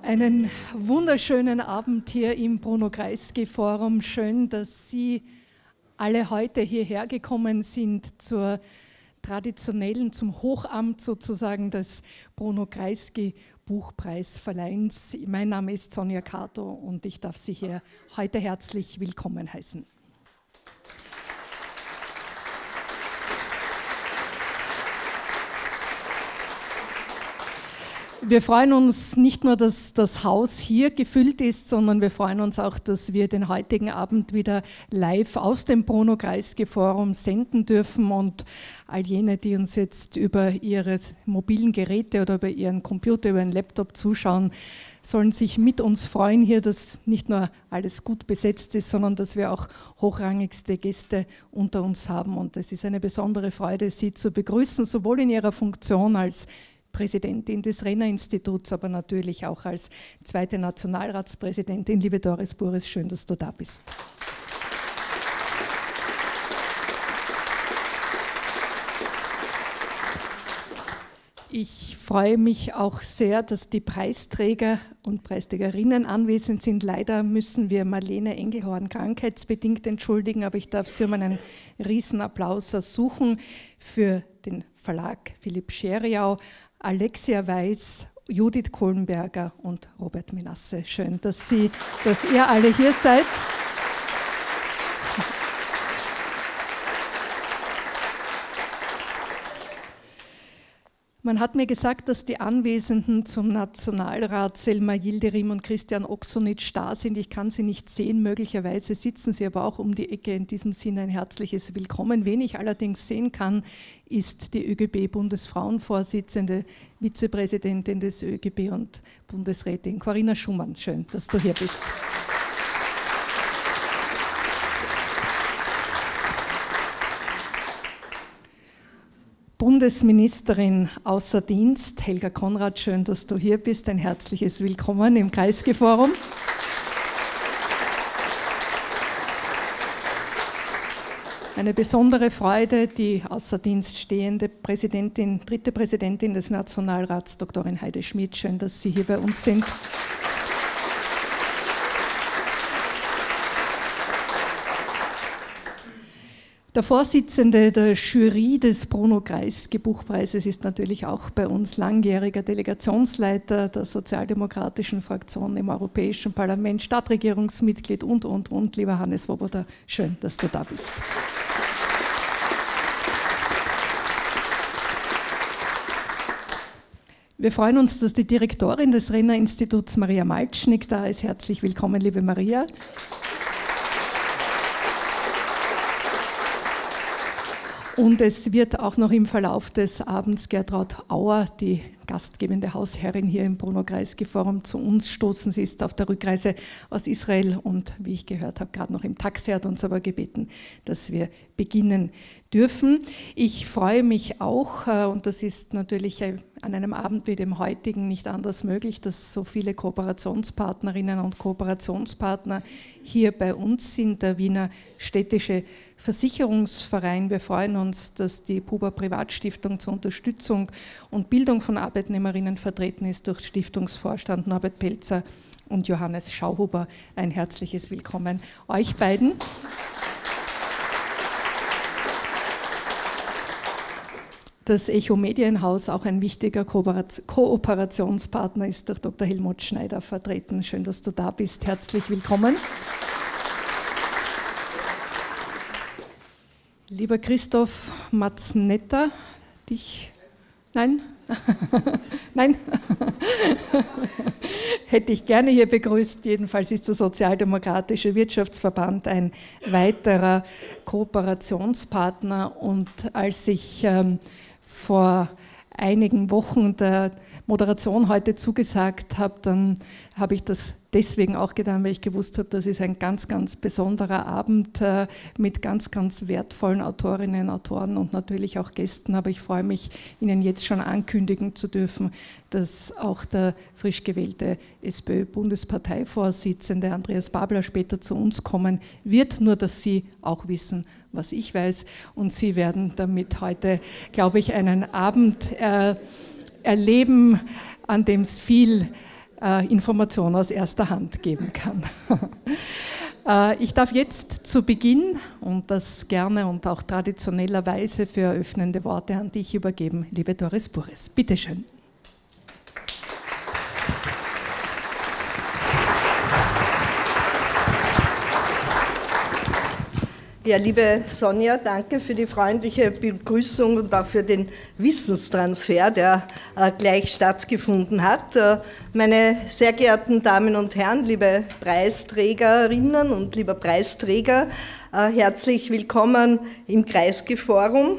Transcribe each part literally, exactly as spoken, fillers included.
Einen wunderschönen Abend hier im Bruno Kreisky Forum. Schön, dass Sie alle heute hierher gekommen sind zur traditionellen, zum Hochamt sozusagen des Bruno Kreisky Buchpreisverleihens. Mein Name ist Sonja Kato und ich darf Sie hier heute herzlich willkommen heißen. Wir freuen uns nicht nur, dass das Haus hier gefüllt ist, sondern wir freuen uns auch, dass wir den heutigen Abend wieder live aus dem Bruno Kreisky Forum senden dürfen und all jene, die uns jetzt über ihre mobilen Geräte oder über ihren Computer, über einen Laptop zuschauen, sollen sich mit uns freuen hier, dass nicht nur alles gut besetzt ist, sondern dass wir auch hochrangigste Gäste unter uns haben. Und es ist eine besondere Freude, Sie zu begrüßen, sowohl in Ihrer Funktion als Präsidentin des Renner-Instituts, aber natürlich auch als zweite Nationalratspräsidentin. Liebe Doris Burres, schön, dass du da bist. Ich freue mich auch sehr, dass die Preisträger und Preisträgerinnen anwesend sind. Leider müssen wir Marlene Engelhorn krankheitsbedingt entschuldigen, aber ich darf Sie um einen Riesenapplaus ersuchen für den Verlag Philipp Scheriau, Alexia Weiß, Judith Kohlenberger und Robert Minasse. Schön, dass, Sie, dass ihr alle hier seid. Man hat mir gesagt, dass die Anwesenden zum Nationalrat Selma Yildirim und Christian Oksonitsch da sind. Ich kann sie nicht sehen, möglicherweise sitzen sie aber auch um die Ecke. In diesem Sinne ein herzliches Willkommen. Wen ich allerdings sehen kann, ist die ÖGB-Bundesfrauenvorsitzende, Vizepräsidentin des ÖGB und Bundesrätin Corinna Schumann. Schön, dass du hier bist. Bundesministerin außer Dienst, Helga Konrad, schön, dass du hier bist. Ein herzliches Willkommen im Kreisky Forum. Eine besondere Freude, die außer Dienst stehende Präsidentin, dritte Präsidentin des Nationalrats, Doktorin Heide Schmidt. Schön, dass Sie hier bei uns sind. Der Vorsitzende der Jury des Bruno Kreisky Buchpreises ist natürlich auch bei uns langjähriger Delegationsleiter der sozialdemokratischen Fraktion im Europäischen Parlament, Stadtregierungsmitglied und, und, und. Lieber Hannes Swoboda, schön, dass du da bist. Wir freuen uns, dass die Direktorin des Renner-Instituts, Maria Malcznik, da ist. Herzlich willkommen, liebe Maria. Und es wird auch noch im Verlauf des Abends Gertraud Auer, die gastgebende Hausherrin hier im Bruno Kreisky Forum, zu uns stoßen. Sie ist auf der Rückreise aus Israel und, wie ich gehört habe, gerade noch im Taxi, hat uns aber gebeten, dass wir beginnen dürfen. Ich freue mich auch, und das ist natürlich an einem Abend wie dem heutigen nicht anders möglich, dass so viele Kooperationspartnerinnen und Kooperationspartner hier bei uns sind. Der Wiener Städtische Versicherungsverein. Wir freuen uns, dass die Puber Privatstiftung zur Unterstützung und Bildung von Arbeitnehmerinnen vertreten ist durch Stiftungsvorstand Norbert Pelzer und Johannes Schauhuber. Ein herzliches Willkommen euch beiden. Das Echo Medienhaus, auch ein wichtiger Kooperationspartner, ist durch Doktor Helmut Schneider vertreten. Schön, dass du da bist. Herzlich willkommen. Lieber Christoph Matznetta, dich, nein, nein, hätte ich gerne hier begrüßt. Jedenfalls ist der Sozialdemokratische Wirtschaftsverband ein weiterer Kooperationspartner. Und als ich ähm, vor einigen Wochen der Moderation heute zugesagt habe, dann habe ich das deswegen auch getan, weil ich gewusst habe, das ist ein ganz, ganz besonderer Abend äh, mit ganz, ganz wertvollen Autorinnen, Autoren und natürlich auch Gästen. Aber ich freue mich, Ihnen jetzt schon ankündigen zu dürfen, dass auch der frisch gewählte SPÖ-Bundesparteivorsitzende Andreas Babler später zu uns kommen wird, nur dass Sie auch wissen, was ich weiß. Und Sie werden damit heute, glaube ich, einen Abend äh, erleben, an dem es viel äh, Informationen aus erster Hand geben kann. äh, ich darf jetzt zu Beginn und das gerne und auch traditionellerweise für eröffnende Worte an dich übergeben, liebe Doris Burres. Bitte schön. Ja, liebe Sonja, danke für die freundliche Begrüßung und auch für den Wissenstransfer, der äh, gleich stattgefunden hat. Äh, meine sehr geehrten Damen und Herren, liebe Preisträgerinnen und lieber Preisträger, äh, herzlich willkommen im Kreisky-Forum.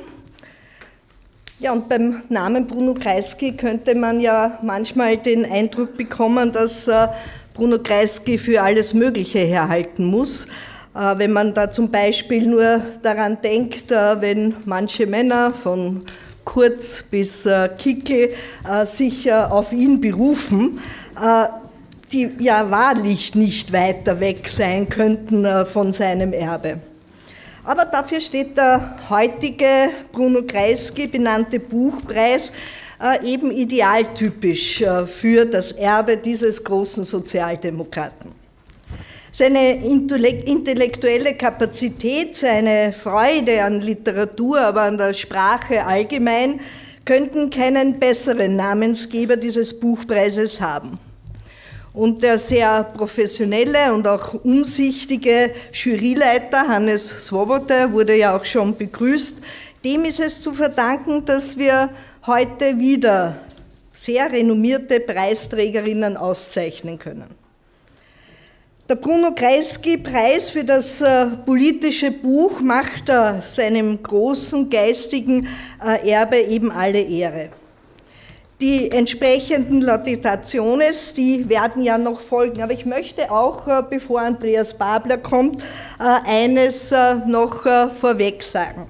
Ja, und beim Namen Bruno Kreisky könnte man ja manchmal den Eindruck bekommen, dass äh, Bruno Kreisky für alles Mögliche herhalten muss. Wenn man da zum Beispiel nur daran denkt, wenn manche Männer von Kurz bis Kickl sich auf ihn berufen, die ja wahrlich nicht weiter weg sein könnten von seinem Erbe. Aber dafür steht der heutige Bruno Kreisky benannte Buchpreis eben idealtypisch für das Erbe dieses großen Sozialdemokraten. Seine intellektuelle Kapazität, seine Freude an Literatur, aber an der Sprache allgemein, könnten keinen besseren Namensgeber dieses Buchpreises haben. Und der sehr professionelle und auch umsichtige Juryleiter Hannes Swoboda wurde ja auch schon begrüßt. Dem ist es zu verdanken, dass wir heute wieder sehr renommierte Preisträgerinnen auszeichnen können. Der Bruno Kreisky-Preis für das äh, politische Buch macht äh, seinem großen geistigen äh, Erbe eben alle Ehre. Die entsprechenden Lauditationes, die werden ja noch folgen, aber ich möchte auch, äh, bevor Andreas Babler kommt, äh, eines äh, noch äh, vorweg sagen.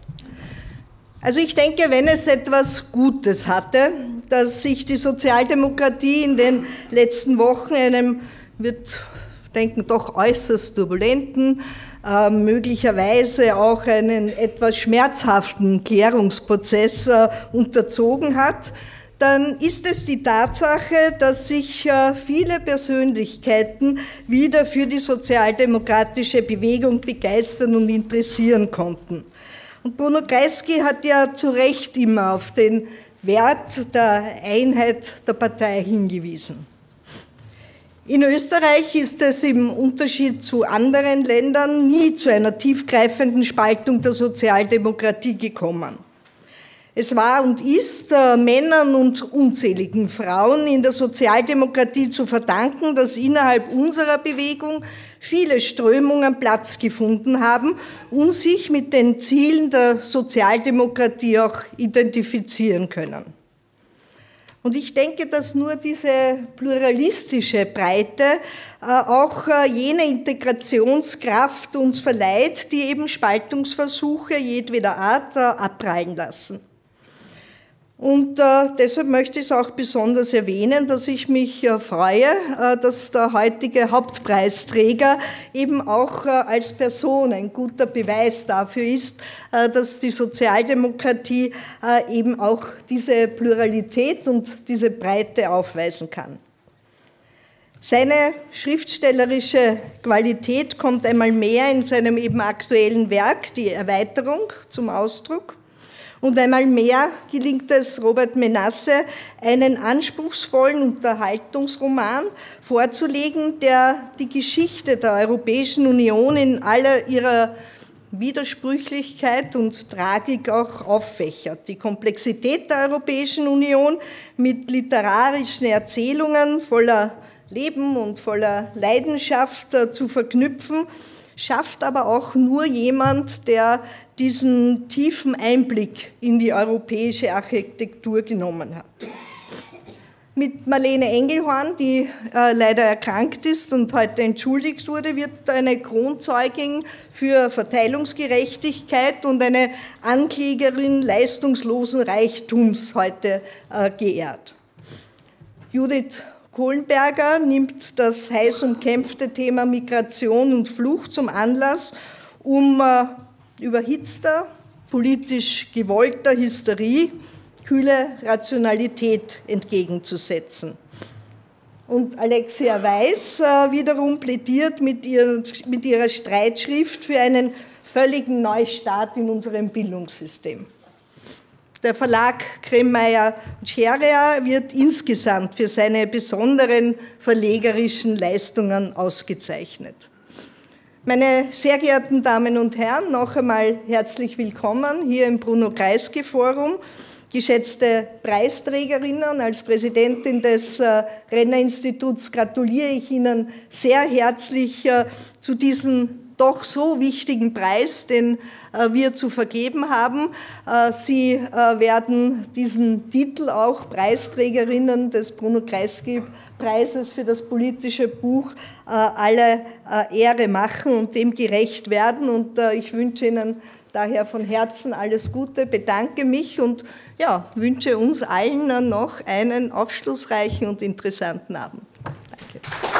Also ich denke, wenn es etwas Gutes hatte, dass sich die Sozialdemokratie in den letzten Wochen einem, wird denken, doch äußerst turbulenten, äh, möglicherweise auch einen etwas schmerzhaften Klärungsprozess äh, unterzogen hat, dann ist es die Tatsache, dass sich äh, viele Persönlichkeiten wieder für die sozialdemokratische Bewegung begeistern und interessieren konnten. Und Bruno Kreisky hat ja zu Recht immer auf den Wert der Einheit der Partei hingewiesen. In Österreich ist es im Unterschied zu anderen Ländern nie zu einer tiefgreifenden Spaltung der Sozialdemokratie gekommen. Es war und ist äh, Männern und unzähligen Frauen in der Sozialdemokratie zu verdanken, dass innerhalb unserer Bewegung viele Strömungen Platz gefunden haben und sich mit den Zielen der Sozialdemokratie auch identifizieren können. Und ich denke, dass nur diese pluralistische Breite äh, auch äh, jene Integrationskraft uns verleiht, die eben Spaltungsversuche jedweder Art äh, abprallen lassen. Und äh, deshalb möchte ich es auch besonders erwähnen, dass ich mich äh, freue, äh, dass der heutige Hauptpreisträger eben auch äh, als Person ein guter Beweis dafür ist, äh, dass die Sozialdemokratie äh, eben auch diese Pluralität und diese Breite aufweisen kann. Seine schriftstellerische Qualität kommt einmal mehr in seinem eben aktuellen Werk, die Erweiterung, zum Ausdruck. Und einmal mehr gelingt es Robert Menasse, einen anspruchsvollen Unterhaltungsroman vorzulegen, der die Geschichte der Europäischen Union in aller ihrer Widersprüchlichkeit und Tragik auch auffächert. Die Komplexität der Europäischen Union mit literarischen Erzählungen voller Leben und voller Leidenschaft zu verknüpfen, schafft aber auch nur jemand, der diesen tiefen Einblick in die europäische Architektur genommen hat. Mit Marlene Engelhorn, die äh, leider erkrankt ist und heute entschuldigt wurde, wird eine Kronzeugin für Verteilungsgerechtigkeit und eine Anklägerin leistungslosen Reichtums heute äh, geehrt. Judith Kohlenberger nimmt das heiß umkämpfte Thema Migration und Flucht zum Anlass, um äh, überhitzter, politisch gewollter Hysterie kühle Rationalität entgegenzusetzen. Und Alexia Weiß äh, wiederum plädiert mit, ihr, mit ihrer Streitschrift für einen völligen Neustart in unserem Bildungssystem. Der Verlag Kremmeyer und Scheria wird insgesamt für seine besonderen verlegerischen Leistungen ausgezeichnet. Meine sehr geehrten Damen und Herren, noch einmal herzlich willkommen hier im Bruno-Kreisky-Forum. Geschätzte Preisträgerinnen, als Präsidentin des Renner-Instituts gratuliere ich Ihnen sehr herzlich zu diesem doch so wichtigen Preis, den wir zu vergeben haben. Sie werden diesen Titel auch Preisträgerinnen des Bruno-Kreisky-Preises für das politische Buch alle Ehre machen und dem gerecht werden. Und ich wünsche Ihnen daher von Herzen alles Gute, bedanke mich und ja, wünsche uns allen noch einen aufschlussreichen und interessanten Abend. Danke.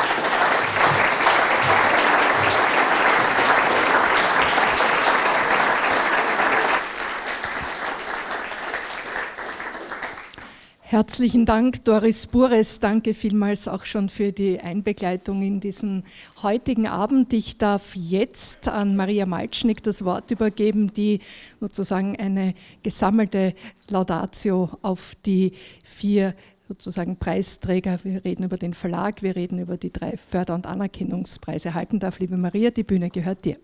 Herzlichen Dank, Doris Bures. Danke vielmals auch schon für die Einbegleitung in diesen heutigen Abend. Ich darf jetzt an Maria Malcznik das Wort übergeben, die sozusagen eine gesammelte Laudatio auf die vier sozusagen Preisträger, wir reden über den Verlag, wir reden über die drei Förder- und Anerkennungspreise halten darf. Liebe Maria, die Bühne gehört dir.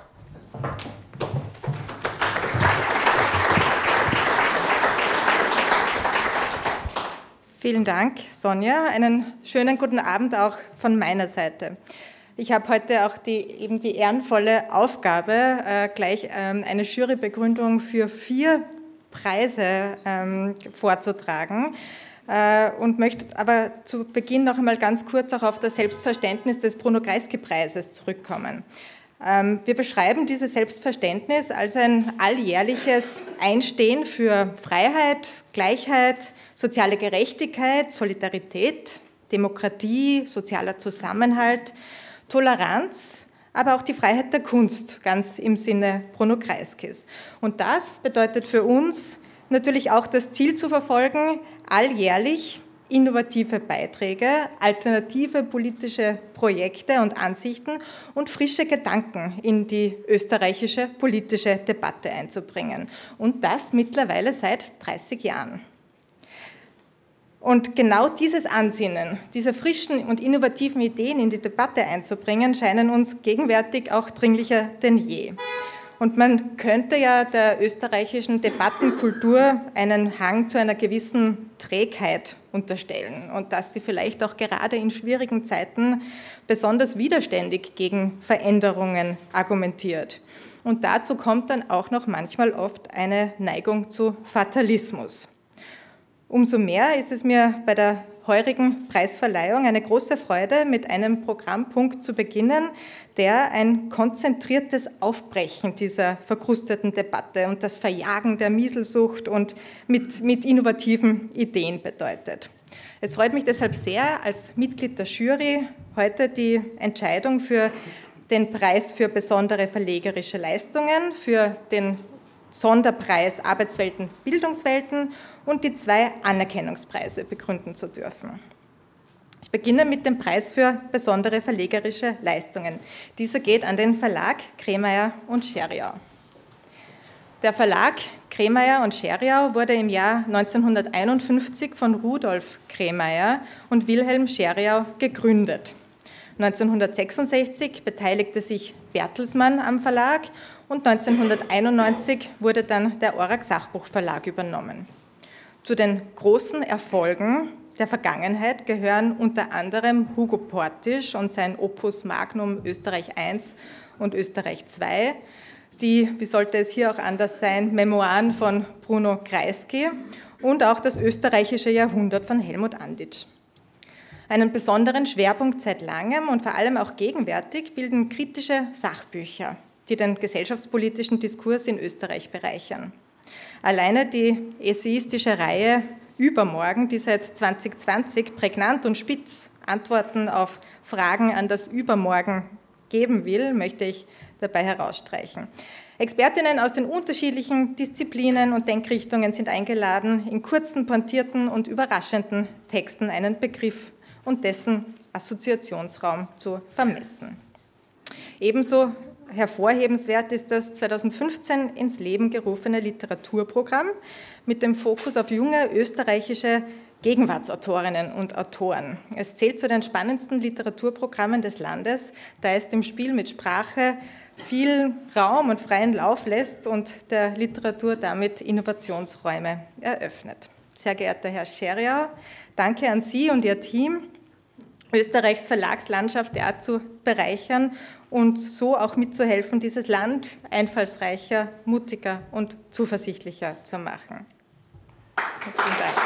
Vielen Dank, Sonja. Einen schönen guten Abend auch von meiner Seite. Ich habe heute auch die, eben die ehrenvolle Aufgabe, äh, gleich ähm, eine Jurybegründung für vier Preise ähm, vorzutragen äh, und möchte aber zu Beginn noch einmal ganz kurz auch auf das Selbstverständnis des Bruno-Kreisky-Preises zurückkommen. Ähm, wir beschreiben dieses Selbstverständnis als ein alljährliches Einstehen für Freiheit, Gleichheit, soziale Gerechtigkeit, Solidarität, Demokratie, sozialer Zusammenhalt, Toleranz, aber auch die Freiheit der Kunst, ganz im Sinne Bruno Kreiskys. Und das bedeutet für uns natürlich auch das Ziel zu verfolgen, alljährlich innovative Beiträge, alternative politische Projekte und Ansichten und frische Gedanken in die österreichische politische Debatte einzubringen. Und das mittlerweile seit dreißig Jahren. Und genau dieses Ansinnen, diese frischen und innovativen Ideen in die Debatte einzubringen, scheinen uns gegenwärtig auch dringlicher denn je. Und man könnte ja der österreichischen Debattenkultur einen Hang zu einer gewissen Trägheit unterstellen und dass sie vielleicht auch gerade in schwierigen Zeiten besonders widerständig gegen Veränderungen argumentiert. Und dazu kommt dann auch noch manchmal oft eine Neigung zu Fatalismus. Umso mehr ist es mir bei der heurigen Preisverleihung eine große Freude, mit einem Programmpunkt zu beginnen, der ein konzentriertes Aufbrechen dieser verkrusteten Debatte und das Verjagen der Mieselsucht und mit, mit innovativen Ideen bedeutet. Es freut mich deshalb sehr, als Mitglied der Jury heute die Entscheidung für den Preis für besondere verlegerische Leistungen, für den Sonderpreis Arbeitswelten, Bildungswelten und die zwei Anerkennungspreise begründen zu dürfen. Ich beginne mit dem Preis für besondere verlegerische Leistungen. Dieser geht an den Verlag Kremmeyer und Scheriau. Der Verlag Kremmeyer und Scheriau wurde im Jahr neunzehnhunderteinundfünfzig von Rudolf Kremmeyer und Wilhelm Scheriau gegründet. neunzehnhundertsechsundsechzig beteiligte sich Bertelsmann am Verlag und neunzehnhunderteinundneunzig wurde dann der Orag Sachbuchverlag übernommen. Zu den großen Erfolgen der Vergangenheit gehören unter anderem Hugo Portisch und sein Opus Magnum Österreich eins und Österreich zwei, die, wie sollte es hier auch anders sein, Memoiren von Bruno Kreisky und auch das österreichische Jahrhundert von Helmut Anditsch. Einen besonderen Schwerpunkt seit langem und vor allem auch gegenwärtig bilden kritische Sachbücher, die den gesellschaftspolitischen Diskurs in Österreich bereichern. Alleine die essayistische Reihe Übermorgen, die seit zweitausendzwanzig prägnant und spitz Antworten auf Fragen an das Übermorgen geben will, möchte ich dabei herausstreichen. Expertinnen aus den unterschiedlichen Disziplinen und Denkrichtungen sind eingeladen, in kurzen, pointierten und überraschenden Texten einen Begriff und dessen Assoziationsraum zu vermessen. Ebenso hervorhebenswert ist das zweitausendfünfzehn ins Leben gerufene Literaturprogramm mit dem Fokus auf junge österreichische Gegenwartsautorinnen und Autoren. Es zählt zu den spannendsten Literaturprogrammen des Landes, da es dem Spiel mit Sprache viel Raum und freien Lauf lässt und der Literatur damit Innovationsräume eröffnet. Sehr geehrter Herr Scheriau, danke an Sie und Ihr Team, Österreichs Verlagslandschaft derart zu bereichern und so auch mitzuhelfen, dieses Land einfallsreicher, mutiger und zuversichtlicher zu machen. Vielen Dank.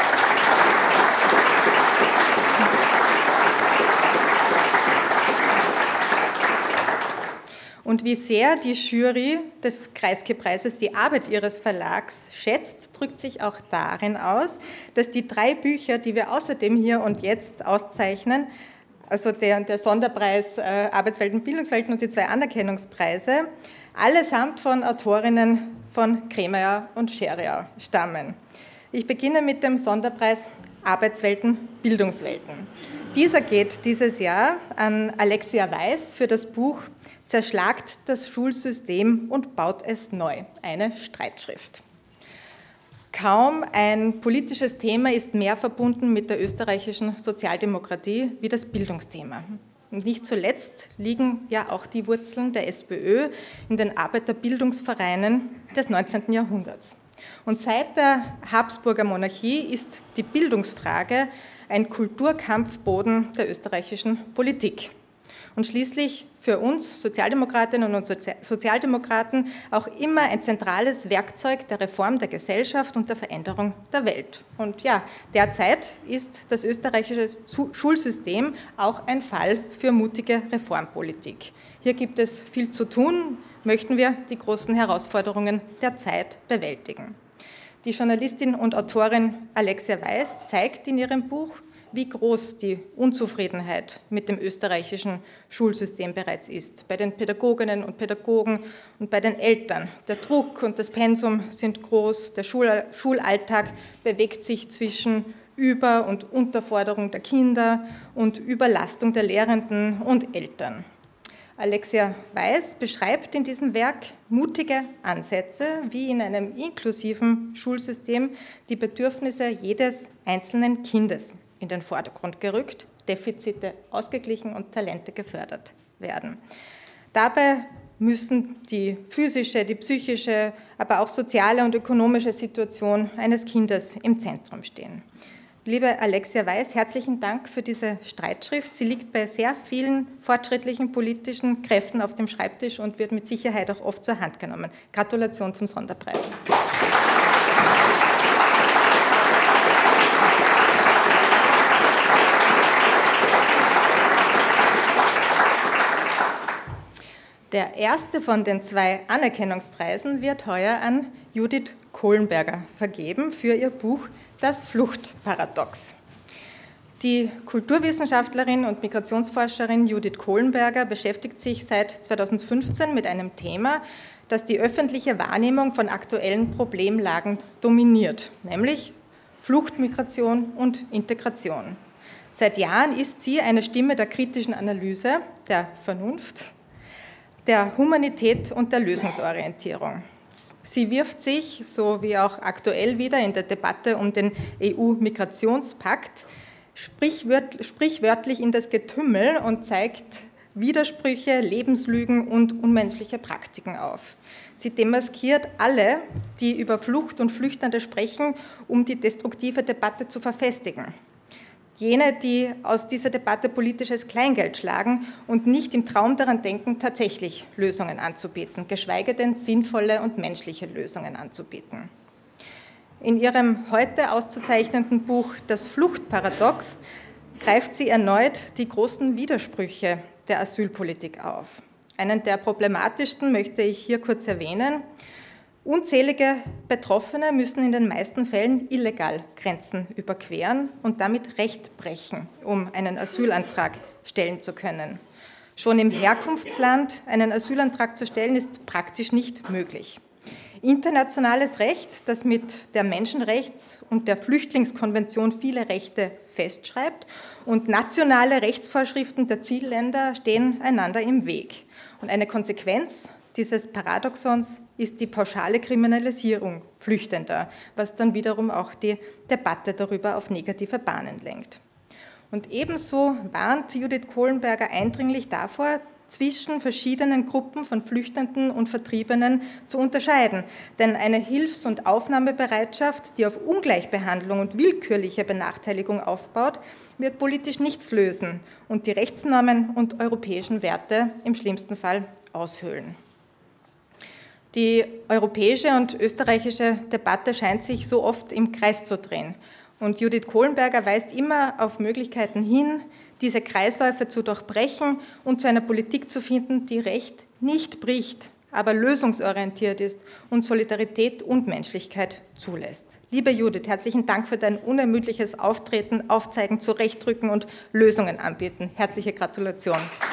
Und wie sehr die Jury des Kreisky-Preises die Arbeit ihres Verlags schätzt, drückt sich auch darin aus, dass die drei Bücher, die wir außerdem hier und jetzt auszeichnen, also der, der Sonderpreis äh, Arbeitswelten, Bildungswelten und die zwei Anerkennungspreise, allesamt von Autorinnen von Kremeyer und Scheriau stammen. Ich beginne mit dem Sonderpreis Arbeitswelten, Bildungswelten. Dieser geht dieses Jahr an Alexia Weiß für das Buch Zerschlagt das Schulsystem und baut es neu, eine Streitschrift. Kaum ein politisches Thema ist mehr verbunden mit der österreichischen Sozialdemokratie wie das Bildungsthema. Und nicht zuletzt liegen ja auch die Wurzeln der SPÖ in den Arbeiterbildungsvereinen des neunzehnten Jahrhunderts. Und seit der Habsburger Monarchie ist die Bildungsfrage ein Kulturkampfboden der österreichischen Politik. Und schließlich für uns Sozialdemokratinnen und Sozialdemokraten auch immer ein zentrales Werkzeug der Reform der Gesellschaft und der Veränderung der Welt. Und ja, derzeit ist das österreichische Schulsystem auch ein Fall für mutige Reformpolitik. Hier gibt es viel zu tun, möchten wir die großen Herausforderungen der Zeit bewältigen. Die Journalistin und Autorin Alexia Weiß zeigt in ihrem Buch, wie groß die Unzufriedenheit mit dem österreichischen Schulsystem bereits ist. Bei den Pädagoginnen und Pädagogen und bei den Eltern. Der Druck und das Pensum sind groß, der Schulalltag bewegt sich zwischen Über- und Unterforderung der Kinder und Überlastung der Lehrenden und Eltern. Alexia Weiß beschreibt in diesem Werk mutige Ansätze, wie in einem inklusiven Schulsystem die Bedürfnisse jedes einzelnen Kindes in den Vordergrund gerückt, Defizite ausgeglichen und Talente gefördert werden. Dabei müssen die physische, die psychische, aber auch soziale und ökonomische Situation eines Kindes im Zentrum stehen. Liebe Alexia Weiß, herzlichen Dank für diese Streitschrift. Sie liegt bei sehr vielen fortschrittlichen politischen Kräften auf dem Schreibtisch und wird mit Sicherheit auch oft zur Hand genommen. Gratulation zum Sonderpreis. Der erste von den zwei Anerkennungspreisen wird heuer an Judith Kohlenberger vergeben für ihr Buch Das Fluchtparadox. Die Kulturwissenschaftlerin und Migrationsforscherin Judith Kohlenberger beschäftigt sich seit zweitausendfünfzehn mit einem Thema, das die öffentliche Wahrnehmung von aktuellen Problemlagen dominiert, nämlich Flucht, Migration und Integration. Seit Jahren ist sie eine Stimme der kritischen Analyse, der Vernunft, der Humanität und der Lösungsorientierung. Sie wirft sich, so wie auch aktuell wieder in der Debatte um den E U-Migrationspakt, sprichwörtlich in das Getümmel und zeigt Widersprüche, Lebenslügen und unmenschliche Praktiken auf. Sie demaskiert alle, die über Flucht und Flüchtende sprechen, um die destruktive Debatte zu verfestigen. Jene, die aus dieser Debatte politisches Kleingeld schlagen und nicht im Traum daran denken, tatsächlich Lösungen anzubieten, geschweige denn sinnvolle und menschliche Lösungen anzubieten. In ihrem heute auszuzeichnenden Buch Das Fluchtparadox greift sie erneut die großen Widersprüche der Asylpolitik auf. Einen der problematischsten möchte ich hier kurz erwähnen. Unzählige Betroffene müssen in den meisten Fällen illegal Grenzen überqueren und damit Recht brechen, um einen Asylantrag stellen zu können. Schon im Herkunftsland einen Asylantrag zu stellen, ist praktisch nicht möglich. Internationales Recht, das mit der Menschenrechts- und der Flüchtlingskonvention viele Rechte festschreibt, und nationale Rechtsvorschriften der Zielländer stehen einander im Weg. Und eine Konsequenz dieses Paradoxons ist die pauschale Kriminalisierung Flüchtender, was dann wiederum auch die Debatte darüber auf negative Bahnen lenkt. Und ebenso warnt Judith Kohlenberger eindringlich davor, zwischen verschiedenen Gruppen von Flüchtenden und Vertriebenen zu unterscheiden. Denn eine Hilfs- und Aufnahmebereitschaft, die auf Ungleichbehandlung und willkürliche Benachteiligung aufbaut, wird politisch nichts lösen und die Rechtsnormen und europäischen Werte im schlimmsten Fall aushöhlen. Die europäische und österreichische Debatte scheint sich so oft im Kreis zu drehen. Und Judith Kohlenberger weist immer auf Möglichkeiten hin, diese Kreisläufe zu durchbrechen und zu einer Politik zu finden, die Recht nicht bricht, aber lösungsorientiert ist und Solidarität und Menschlichkeit zulässt. Liebe Judith, herzlichen Dank für dein unermüdliches Auftreten, Aufzeigen, Zurechtrücken und Lösungen anbieten. Herzliche Gratulation.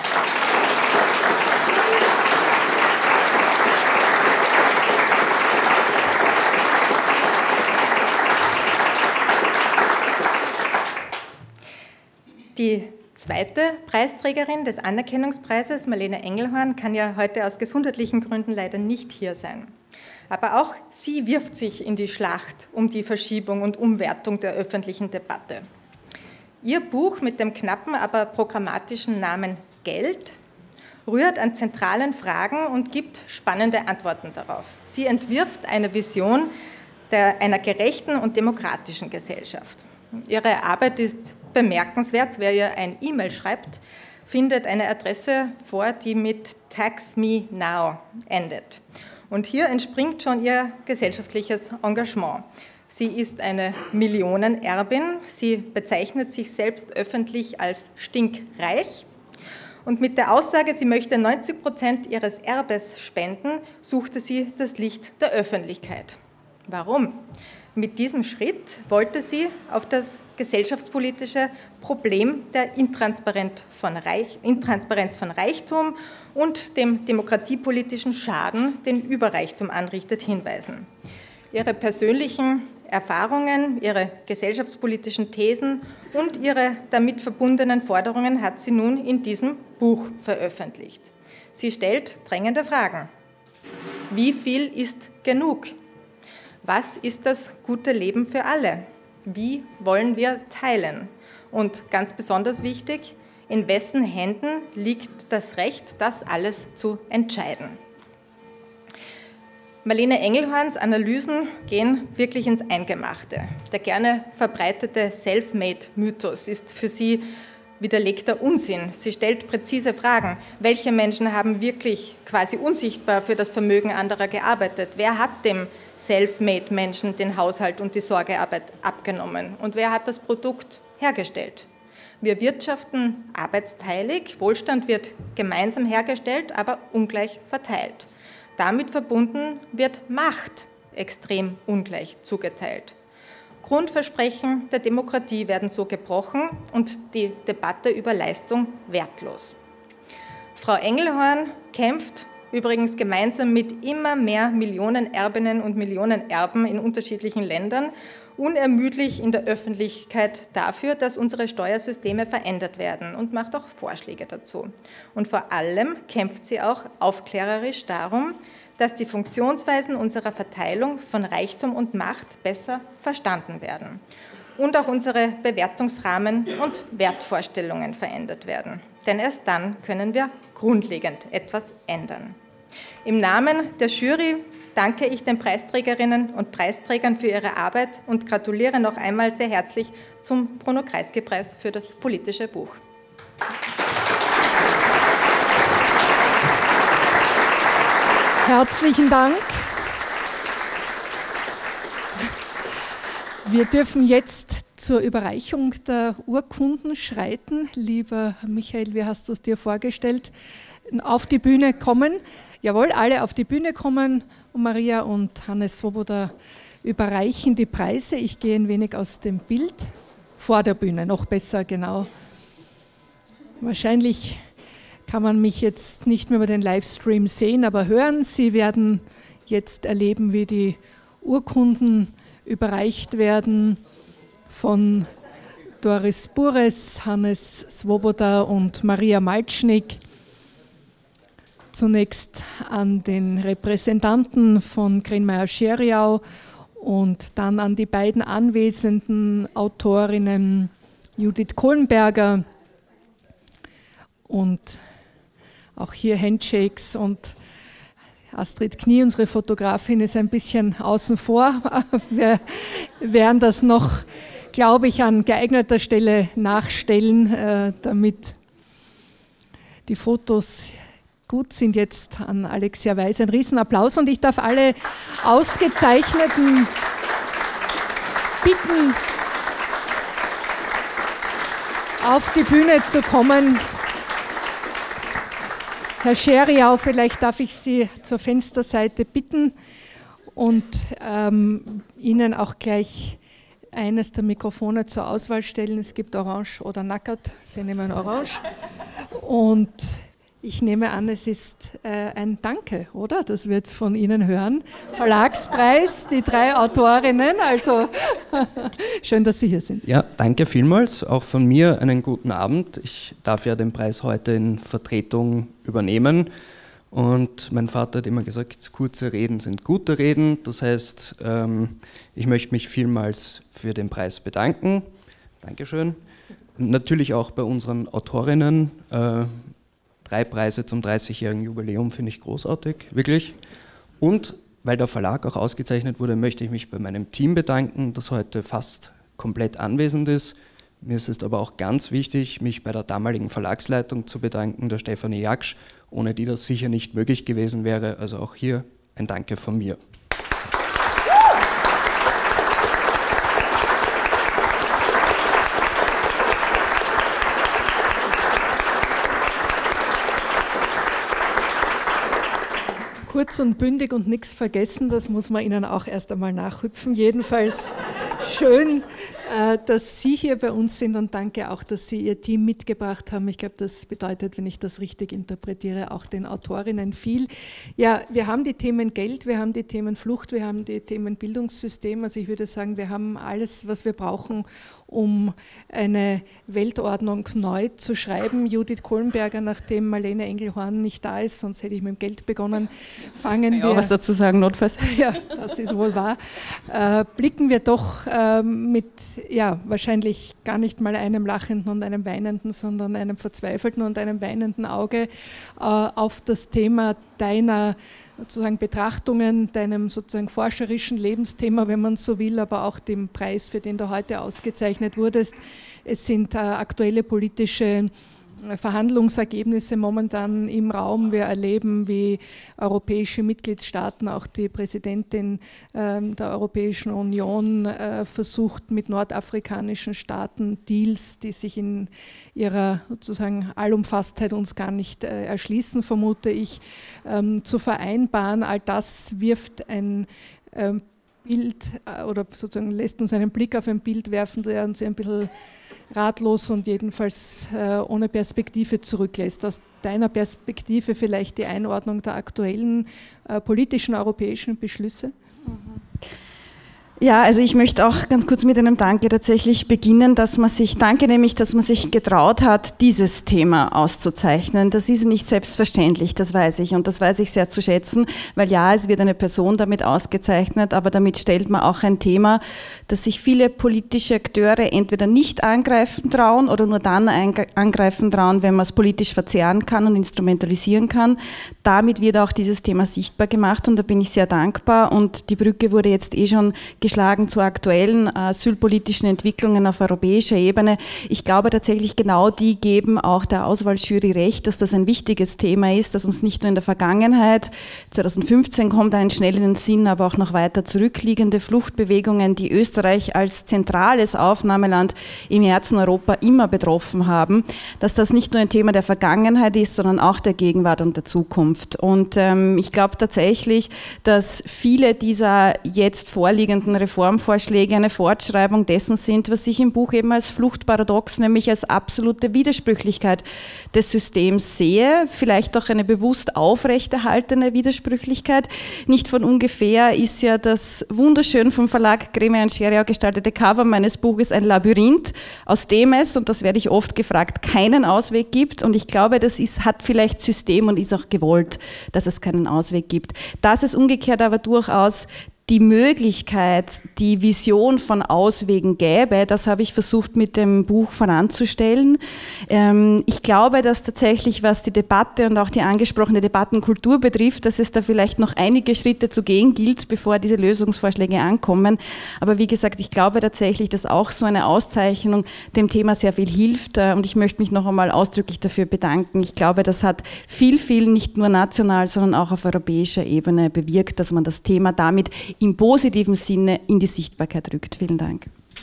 Die zweite Preisträgerin des Anerkennungspreises, Marlene Engelhorn, kann ja heute aus gesundheitlichen Gründen leider nicht hier sein. Aber auch sie wirft sich in die Schlacht um die Verschiebung und Umwertung der öffentlichen Debatte. Ihr Buch mit dem knappen, aber programmatischen Namen Geld rührt an zentralen Fragen und gibt spannende Antworten darauf. Sie entwirft eine Vision der, einer gerechten und demokratischen Gesellschaft. Ihre Arbeit ist bemerkenswert. Wer ihr ein E-Mail schreibt, findet eine Adresse vor, die mit Tax Me Now endet. Und hier entspringt schon ihr gesellschaftliches Engagement. Sie ist eine Millionenerbin. Sie bezeichnet sich selbst öffentlich als stinkreich. Und mit der Aussage, sie möchte neunzig Prozent ihres Erbes spenden, suchte sie das Licht der Öffentlichkeit. Warum? Mit diesem Schritt wollte sie auf das gesellschaftspolitische Problem der Intransparenz von, Reich, Intransparenz von Reichtum und dem demokratiepolitischen Schaden, den Überreichtum anrichtet, hinweisen. Ihre persönlichen Erfahrungen, ihre gesellschaftspolitischen Thesen und ihre damit verbundenen Forderungen hat sie nun in diesem Buch veröffentlicht. Sie stellt drängende Fragen. Wie viel ist genug? Was ist das gute Leben für alle? Wie wollen wir teilen? Und ganz besonders wichtig, in wessen Händen liegt das Recht, das alles zu entscheiden? Marlene Engelhorns Analysen gehen wirklich ins Eingemachte. Der gerne verbreitete Self-Made-Mythos ist für sie widerlegter Unsinn. Sie stellt präzise Fragen. Welche Menschen haben wirklich quasi unsichtbar für das Vermögen anderer gearbeitet? Wer hat dem Self-Made-Menschen den Haushalt und die Sorgearbeit abgenommen? Und wer hat das Produkt hergestellt? Wir wirtschaften arbeitsteilig, Wohlstand wird gemeinsam hergestellt, aber ungleich verteilt. Damit verbunden wird Macht extrem ungleich zugeteilt. Grundversprechen der Demokratie werden so gebrochen und die Debatte über Leistung wertlos. Frau Engelhorn kämpft übrigens gemeinsam mit immer mehr Millionenerbinnen und Millionenerben in unterschiedlichen Ländern unermüdlich in der Öffentlichkeit dafür, dass unsere Steuersysteme verändert werden und macht auch Vorschläge dazu. Und vor allem kämpft sie auch aufklärerisch darum, dass die Funktionsweisen unserer Verteilung von Reichtum und Macht besser verstanden werden und auch unsere Bewertungsrahmen und Wertvorstellungen verändert werden. Denn erst dann können wir grundlegend etwas ändern. Im Namen der Jury danke ich den Preisträgerinnen und Preisträgern für ihre Arbeit und gratuliere noch einmal sehr herzlich zum Bruno-Kreisky-Preis für das politische Buch. Herzlichen Dank. Wir dürfen jetzt zur Überreichung der Urkunden schreiten. Lieber Michael, wie hast du es dir vorgestellt? Auf die Bühne kommen. Jawohl, alle auf die Bühne kommen. Und Maria und Hannes Swoboda überreichen die Preise. Ich gehe ein wenig aus dem Bild. Vor der Bühne, noch besser, genau. Wahrscheinlich kann man mich jetzt nicht mehr über den Livestream sehen, aber hören. Sie werden jetzt erleben, wie die Urkunden überreicht werden von Doris Bures, Hannes Swoboda und Maria Malcznik. Zunächst an den Repräsentanten von Krenmeier-Scheriau und dann an die beiden anwesenden Autorinnen Judith Kohlenberger und auch hier Handshakes, und Astrid Knie, unsere Fotografin, ist ein bisschen außen vor. Wir werden das noch, glaube ich, an geeigneter Stelle nachstellen, damit die Fotos gut sind. Jetzt an Alexia Weiß ein Riesenapplaus, und ich darf alle Ausgezeichneten bitten, auf die Bühne zu kommen. Herr Scheriau, vielleicht darf ich Sie zur Fensterseite bitten und ähm, Ihnen auch gleich eines der Mikrofone zur Auswahl stellen. Es gibt Orange oder Nackert. Sie nehmen Orange. Und ich nehme an, es ist äh, ein Danke, oder? Das wir jetzt von Ihnen hören. Verlagspreis, die drei Autorinnen. Also schön, dass Sie hier sind. Ja, danke vielmals. Auch von mir einen guten Abend. Ich darf ja den Preis heute in Vertretung übernehmen. Und mein Vater hat immer gesagt, kurze Reden sind gute Reden. Das heißt, ähm, ich möchte mich vielmals für den Preis bedanken. Dankeschön. Und natürlich auch bei unseren Autorinnen. Äh, Drei Preise zum dreißigjährigen Jubiläum finde ich großartig, wirklich. Und weil der Verlag auch ausgezeichnet wurde, möchte ich mich bei meinem Team bedanken, das heute fast komplett anwesend ist. Mir ist es aber auch ganz wichtig, mich bei der damaligen Verlagsleitung zu bedanken, der Stefanie Jaksch, ohne die das sicher nicht möglich gewesen wäre. Also auch hier ein Danke von mir. Kurz und bündig und nichts vergessen, das muss man Ihnen auch erst einmal nachhüpfen. Jedenfalls schön, dass Sie hier bei uns sind, und danke auch, dass Sie Ihr Team mitgebracht haben. Ich glaube, das bedeutet, wenn ich das richtig interpretiere, auch den Autorinnen viel. Ja, wir haben die Themen Geld, wir haben die Themen Flucht, wir haben die Themen Bildungssystem. Also ich würde sagen, wir haben alles, was wir brauchen, um eine Weltordnung neu zu schreiben. Judith Kohlenberger, nachdem Marlene Engelhorn nicht da ist, sonst hätte ich mit dem Geld begonnen, fangen ja, wir... was dazu sagen, notfalls. Ja, das ist wohl wahr. Äh, blicken wir doch äh, mit, ja, wahrscheinlich gar nicht mal einem lachenden und einem weinenden, sondern einem verzweifelten und einem weinenden Auge äh, auf das Thema deiner sozusagen Betrachtungen, deinem sozusagen forscherischen Lebensthema, wenn man so will, aber auch dem Preis, für den du heute ausgezeichnet wurdest. Es sind äh, aktuelle politische Verhandlungsergebnisse momentan im Raum. Wir erleben, wie europäische Mitgliedstaaten, auch die Präsidentin äh, der Europäischen Union äh, versucht, mit nordafrikanischen Staaten Deals, die sich in ihrer sozusagen Allumfasstheit uns gar nicht äh, erschließen, vermute ich, ähm, zu vereinbaren. All das wirft ein äh, Bild äh, oder sozusagen lässt uns einen Blick auf ein Bild werfen, der uns ein bisschen ratlos und jedenfalls äh, ohne Perspektive zurücklässt. Aus deiner Perspektive vielleicht die Einordnung der aktuellen äh, politischen europäischen Beschlüsse? Mhm. Ja, also ich möchte auch ganz kurz mit einem Danke tatsächlich beginnen, dass man sich, danke nämlich, dass man sich getraut hat, dieses Thema auszuzeichnen. Das ist nicht selbstverständlich, das weiß ich, und das weiß ich sehr zu schätzen, weil ja, es wird eine Person damit ausgezeichnet, aber damit stellt man auch ein Thema, das sich viele politische Akteure entweder nicht angreifen trauen oder nur dann angreifen trauen, wenn man es politisch verzehren kann und instrumentalisieren kann. Damit wird auch dieses Thema sichtbar gemacht, und da bin ich sehr dankbar, und die Brücke wurde jetzt eh schon geschlagen zu aktuellen asylpolitischen Entwicklungen auf europäischer Ebene. Ich glaube tatsächlich, genau die geben auch der Auswahljury recht, dass das ein wichtiges Thema ist, das uns nicht nur in der Vergangenheit, zweitausendfünfzehn kommt einen schnell in den Sinn, aber auch noch weiter zurückliegende Fluchtbewegungen, die Österreich als zentrales Aufnahmeland im Herzen Europa immer betroffen haben, dass das nicht nur ein Thema der Vergangenheit ist, sondern auch der Gegenwart und der Zukunft. Und ähm, ich glaube tatsächlich, dass viele dieser jetzt vorliegenden Reformvorschläge eine Fortschreibung dessen sind, was ich im Buch eben als Fluchtparadox, nämlich als absolute Widersprüchlichkeit des Systems sehe, vielleicht auch eine bewusst aufrechterhaltene Widersprüchlichkeit. Nicht von ungefähr ist ja das wunderschön vom Verlag Gremian und Scheriau gestaltete Cover meines Buches ein Labyrinth, aus dem es, und das werde ich oft gefragt, keinen Ausweg gibt. Und ich glaube, das ist, hat vielleicht System und ist auch gewollt, dass es keinen Ausweg gibt. Dass es umgekehrt aber durchaus die Möglichkeit, die Vision von Auswegen gäbe, das habe ich versucht mit dem Buch voranzustellen. Ich glaube, dass tatsächlich, was die Debatte und auch die angesprochene Debattenkultur betrifft, dass es da vielleicht noch einige Schritte zu gehen gilt, bevor diese Lösungsvorschläge ankommen. Aber wie gesagt, ich glaube tatsächlich, dass auch so eine Auszeichnung dem Thema sehr viel hilft. Und ich möchte mich noch einmal ausdrücklich dafür bedanken. Ich glaube, das hat viel, viel nicht nur national, sondern auch auf europäischer Ebene bewirkt, dass man das Thema damit im positiven Sinne in die Sichtbarkeit rückt. Vielen Dank.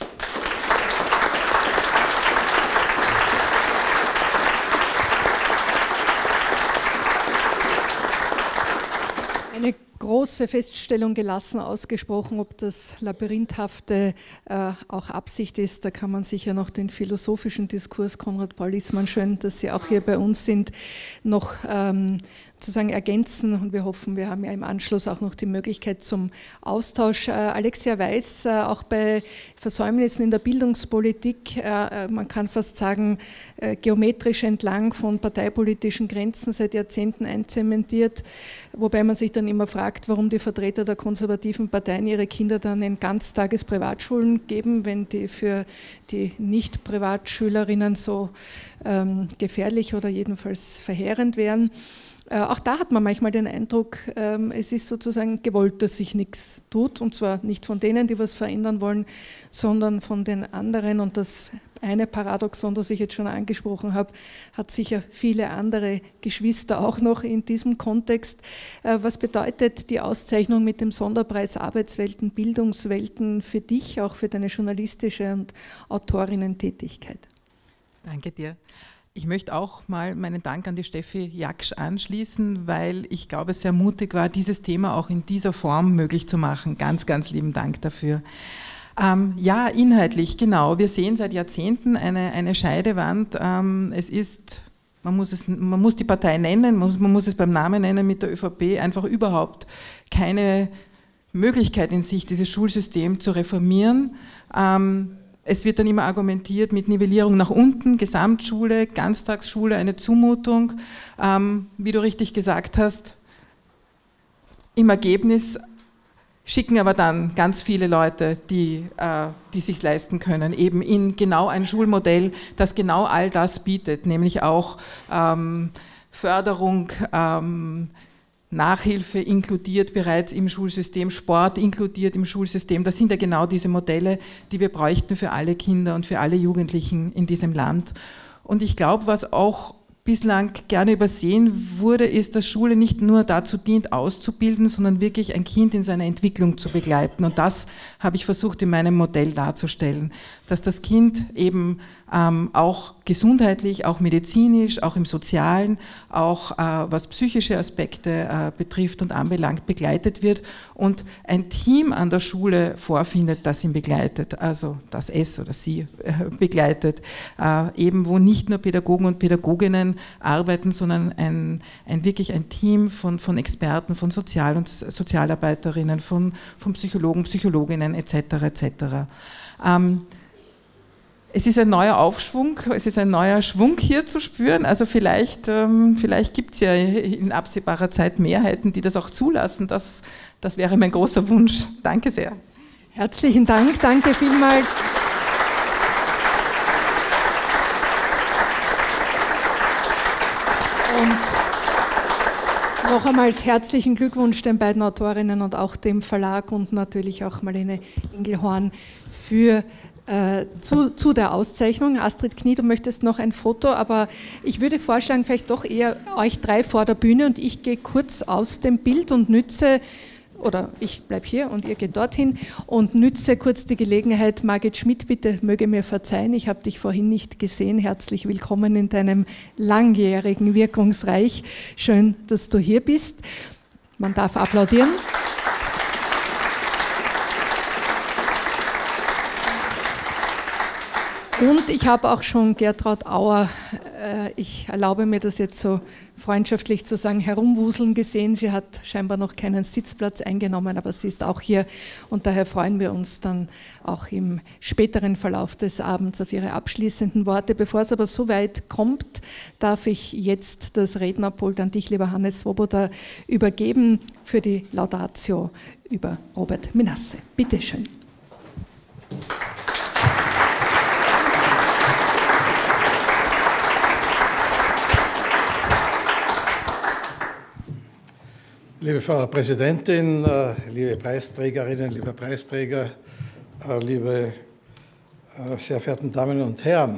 Eine große Feststellung gelassen ausgesprochen, ob das Labyrinthhafte äh, auch Absicht ist. Da kann man sicher noch den philosophischen Diskurs, Konrad Paul Liessmann, schön, dass Sie auch hier bei uns sind, noch ähm, sozusagen ergänzen, und wir hoffen, wir haben ja im Anschluss auch noch die Möglichkeit zum Austausch. Äh, Alexia Weiß, äh, auch bei Versäumnissen in der Bildungspolitik, äh, man kann fast sagen, äh, geometrisch entlang von parteipolitischen Grenzen seit Jahrzehnten einzementiert, wobei man sich dann immer fragt, warum die Vertreter der konservativen Parteien ihre Kinder dann in Ganztagesprivatschulen geben, wenn die für die Nicht-Privatschülerinnen so ähm, gefährlich oder jedenfalls verheerend wären. Äh, auch da hat man manchmal den Eindruck, ähm, es ist sozusagen gewollt, dass sich nichts tut, und zwar nicht von denen, die was verändern wollen, sondern von den anderen. Und das eine Paradoxon, das ich jetzt schon angesprochen habe, hat sicher viele andere Geschwister auch noch in diesem Kontext. Äh, was bedeutet die Auszeichnung mit dem Sonderpreis Arbeitswelten, Bildungswelten für dich, auch für deine journalistische und Autorinnen-Tätigkeit? Danke dir. Ich möchte auch mal meinen Dank an die Steffi Jaksch anschließen, weil ich glaube, es sehr mutig war, dieses Thema auch in dieser Form möglich zu machen. Ganz, ganz lieben Dank dafür. Ähm, ja, inhaltlich, genau. Wir sehen seit Jahrzehnten eine, eine Scheidewand. Ähm, es ist, man muss, es, man muss die Partei nennen, man muss, man muss es beim Namen nennen, mit der ÖVP einfach überhaupt keine Möglichkeit in sich, dieses Schulsystem zu reformieren. Ähm, Es wird dann immer argumentiert mit Nivellierung nach unten, Gesamtschule, Ganztagsschule, eine Zumutung. Ähm, wie du richtig gesagt hast, im Ergebnis schicken aber dann ganz viele Leute, die, äh, die sich leisten können, eben in genau ein Schulmodell, das genau all das bietet, nämlich auch ähm, Förderung, ähm, Nachhilfe inkludiert bereits im Schulsystem, Sport inkludiert im Schulsystem. Das sind ja genau diese Modelle, die wir bräuchten für alle Kinder und für alle Jugendlichen in diesem Land. Und ich glaube, was auch bislang gerne übersehen wurde, ist, dass Schule nicht nur dazu dient, auszubilden, sondern wirklich ein Kind in seiner Entwicklung zu begleiten. Und das habe ich versucht, in meinem Modell darzustellen, dass das Kind eben ähm, auch gesundheitlich, auch medizinisch, auch im Sozialen, auch äh, was psychische Aspekte äh, betrifft und anbelangt, begleitet wird und ein Team an der Schule vorfindet, das ihn begleitet, also das es oder sie äh, begleitet, äh, eben wo nicht nur Pädagogen und Pädagoginnen arbeiten, sondern ein, ein wirklich ein Team von, von Experten, von Sozial- und Sozialarbeiterinnen, von, von Psychologen, Psychologinnen et cetera et cetera. Ähm, Es ist ein neuer Aufschwung, es ist ein neuer Schwung hier zu spüren. Also vielleicht, ähm, vielleicht gibt es ja in absehbarer Zeit Mehrheiten, die das auch zulassen. Das, das wäre mein großer Wunsch. Danke sehr. Herzlichen Dank, danke vielmals. Und noch einmal herzlichen Glückwunsch den beiden Autorinnen und auch dem Verlag und natürlich auch Marlene Engelhorn für Äh, zu, zu der Auszeichnung. Astrid Knie, du möchtest noch ein Foto, aber ich würde vorschlagen, vielleicht doch eher euch drei vor der Bühne und ich gehe kurz aus dem Bild und nütze, oder ich bleibe hier und ihr geht dorthin und nütze kurz die Gelegenheit. Margit Schmidt, bitte möge mir verzeihen, ich habe dich vorhin nicht gesehen. Herzlich willkommen in deinem langjährigen Wirkungsreich. Schön, dass du hier bist. Man darf applaudieren. Und ich habe auch schon Gertraud Auer, äh, ich erlaube mir das jetzt so freundschaftlich zu sagen, herumwuseln gesehen. Sie hat scheinbar noch keinen Sitzplatz eingenommen, aber sie ist auch hier und daher freuen wir uns dann auch im späteren Verlauf des Abends auf ihre abschließenden Worte. Bevor es aber so weit kommt, darf ich jetzt das Rednerpult an dich, lieber Hannes Swoboda, übergeben für die Laudatio über Robert Menasse. Bitte schön. Liebe Frau Präsidentin, liebe Preisträgerinnen, liebe Preisträger, liebe sehr verehrten Damen und Herren.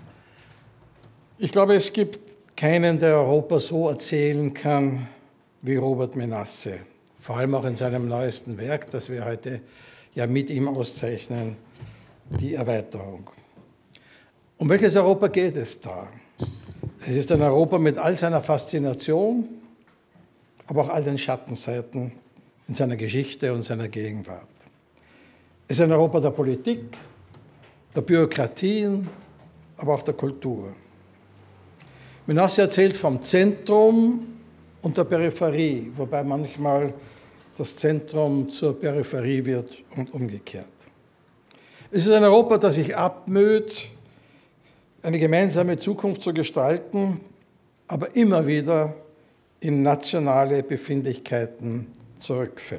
Ich glaube, es gibt keinen, der Europa so erzählen kann wie Robert Menasse. Vor allem auch in seinem neuesten Werk, das wir heute ja mit ihm auszeichnen, die Erweiterung. Um welches Europa geht es da? Es ist ein Europa mit all seiner Faszination, aber auch all den Schattenseiten in seiner Geschichte und seiner Gegenwart. Es ist ein Europa der Politik, der Bürokratien, aber auch der Kultur. Menasse erzählt vom Zentrum und der Peripherie, wobei manchmal das Zentrum zur Peripherie wird und umgekehrt. Es ist ein Europa, das sich abmüht, eine gemeinsame Zukunft zu gestalten, aber immer wieder in nationale Befindlichkeiten zurückfällt.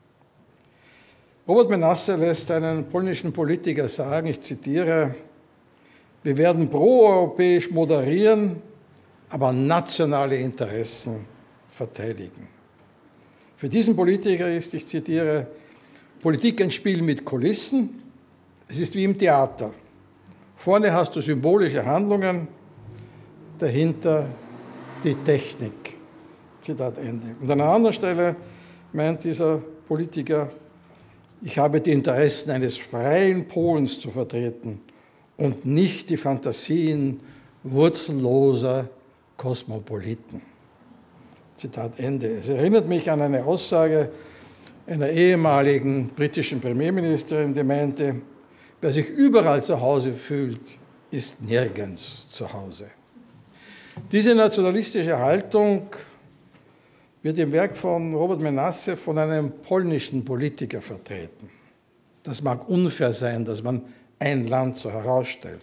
Robert Menasse lässt einen polnischen Politiker sagen, ich zitiere, wir werden proeuropäisch moderieren, aber nationale Interessen verteidigen. Für diesen Politiker ist, ich zitiere, Politik ein Spiel mit Kulissen, es ist wie im Theater. Vorne hast du symbolische Handlungen, dahinter die Technik. Zitat Ende. Und an einer anderen Stelle meint dieser Politiker, ich habe die Interessen eines freien Polens zu vertreten und nicht die Fantasien wurzelloser Kosmopoliten. Zitat Ende. Es erinnert mich an eine Aussage einer ehemaligen britischen Premierministerin, die meinte, wer sich überall zu Hause fühlt, ist nirgends zu Hause. Diese nationalistische Haltung wird im Werk von Robert Menasse von einem polnischen Politiker vertreten. Das mag unfair sein, dass man ein Land so herausstellt.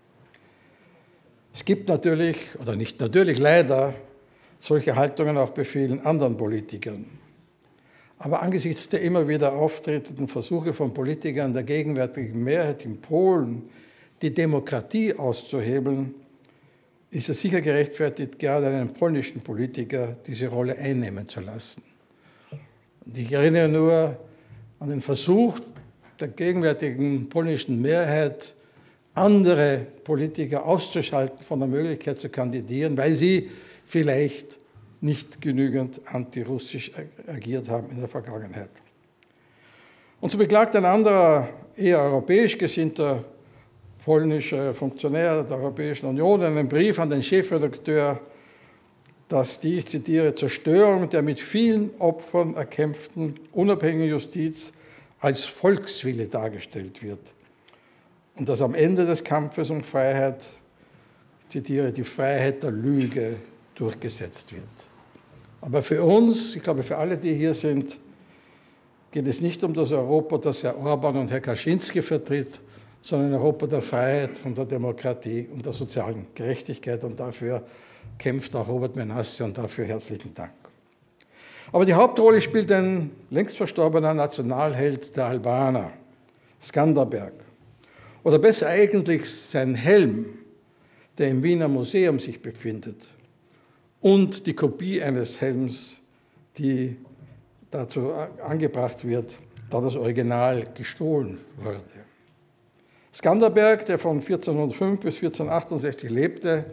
Es gibt natürlich, oder nicht natürlich, leider solche Haltungen auch bei vielen anderen Politikern. Aber angesichts der immer wieder auftretenden Versuche von Politikern der gegenwärtigen Mehrheit in Polen, die Demokratie auszuhebeln, ist es sicher gerechtfertigt, gerade einen polnischen Politiker diese Rolle einnehmen zu lassen. Und ich erinnere nur an den Versuch der gegenwärtigen polnischen Mehrheit, andere Politiker auszuschalten von der Möglichkeit zu kandidieren, weil sie vielleicht nicht genügend antirussisch agiert haben in der Vergangenheit. Und so beklagt ein anderer, eher europäisch gesinnter polnischer Funktionär der Europäischen Union in einem Brief an den Chefredakteur, dass die, ich zitiere, Zerstörung der mit vielen Opfern erkämpften unabhängigen Justiz als Volkswille dargestellt wird und dass am Ende des Kampfes um Freiheit, ich zitiere, die Freiheit der Lüge durchgesetzt wird. Aber für uns, ich glaube für alle, die hier sind, geht es nicht um das Europa, das Herr Orban und Herr Kaczynski vertritt, sondern ein Europa der Freiheit und der Demokratie und der sozialen Gerechtigkeit. Und dafür kämpft auch Robert Menasse und dafür herzlichen Dank. Aber die Hauptrolle spielt ein längst verstorbener Nationalheld der Albaner, Skanderberg. Oder besser eigentlich sein Helm, der im Wiener Museum sich befindet. Und die Kopie eines Helms, die dazu angebracht wird, da das Original gestohlen wurde. Skanderberg, der von vierzehnhundertfünf bis vierzehnhundertachtundsechzig lebte,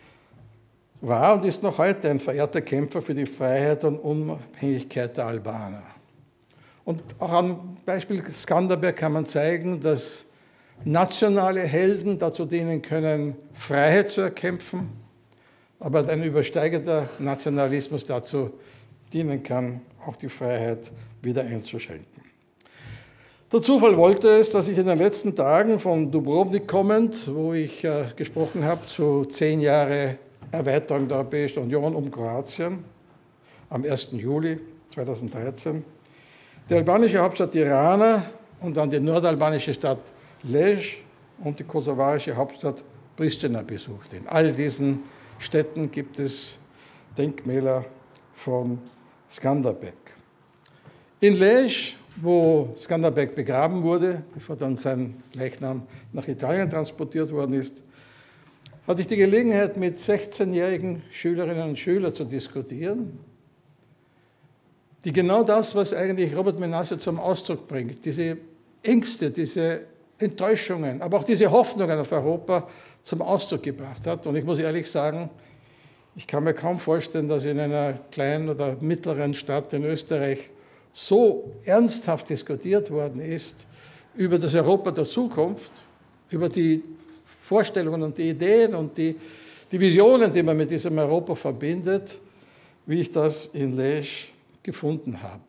war und ist noch heute ein verehrter Kämpfer für die Freiheit und Unabhängigkeit der Albaner. Und auch am Beispiel Skanderberg kann man zeigen, dass nationale Helden dazu dienen können, Freiheit zu erkämpfen, aber ein übersteigender Nationalismus dazu dienen kann, auch die Freiheit wieder einzuschränken. Der Zufall wollte es, dass ich in den letzten Tagen von Dubrovnik kommend, wo ich äh, gesprochen habe zu zehn Jahre Erweiterung der Europäischen Union um Kroatien, am ersten Juli zweitausenddreizehn, die albanische Hauptstadt Tirana und dann die nordalbanische Stadt Lezhë und die kosovarische Hauptstadt Pristina besuchte. In all diesen Städten gibt es Denkmäler von Skanderbeg. In Lezhë, wo Skanderbeg begraben wurde, bevor dann sein Leichnam nach Italien transportiert worden ist, hatte ich die Gelegenheit, mit sechzehnjährigen Schülerinnen und Schülern zu diskutieren, die genau das, was eigentlich Robert Menasse zum Ausdruck bringt, diese Ängste, diese Enttäuschungen, aber auch diese Hoffnungen auf Europa zum Ausdruck gebracht hat. Und ich muss ehrlich sagen, ich kann mir kaum vorstellen, dass in einer kleinen oder mittleren Stadt in Österreich so ernsthaft diskutiert worden ist über das Europa der Zukunft, über die Vorstellungen und die Ideen und die, die Visionen, die man mit diesem Europa verbindet, wie ich das in Lezhë gefunden habe.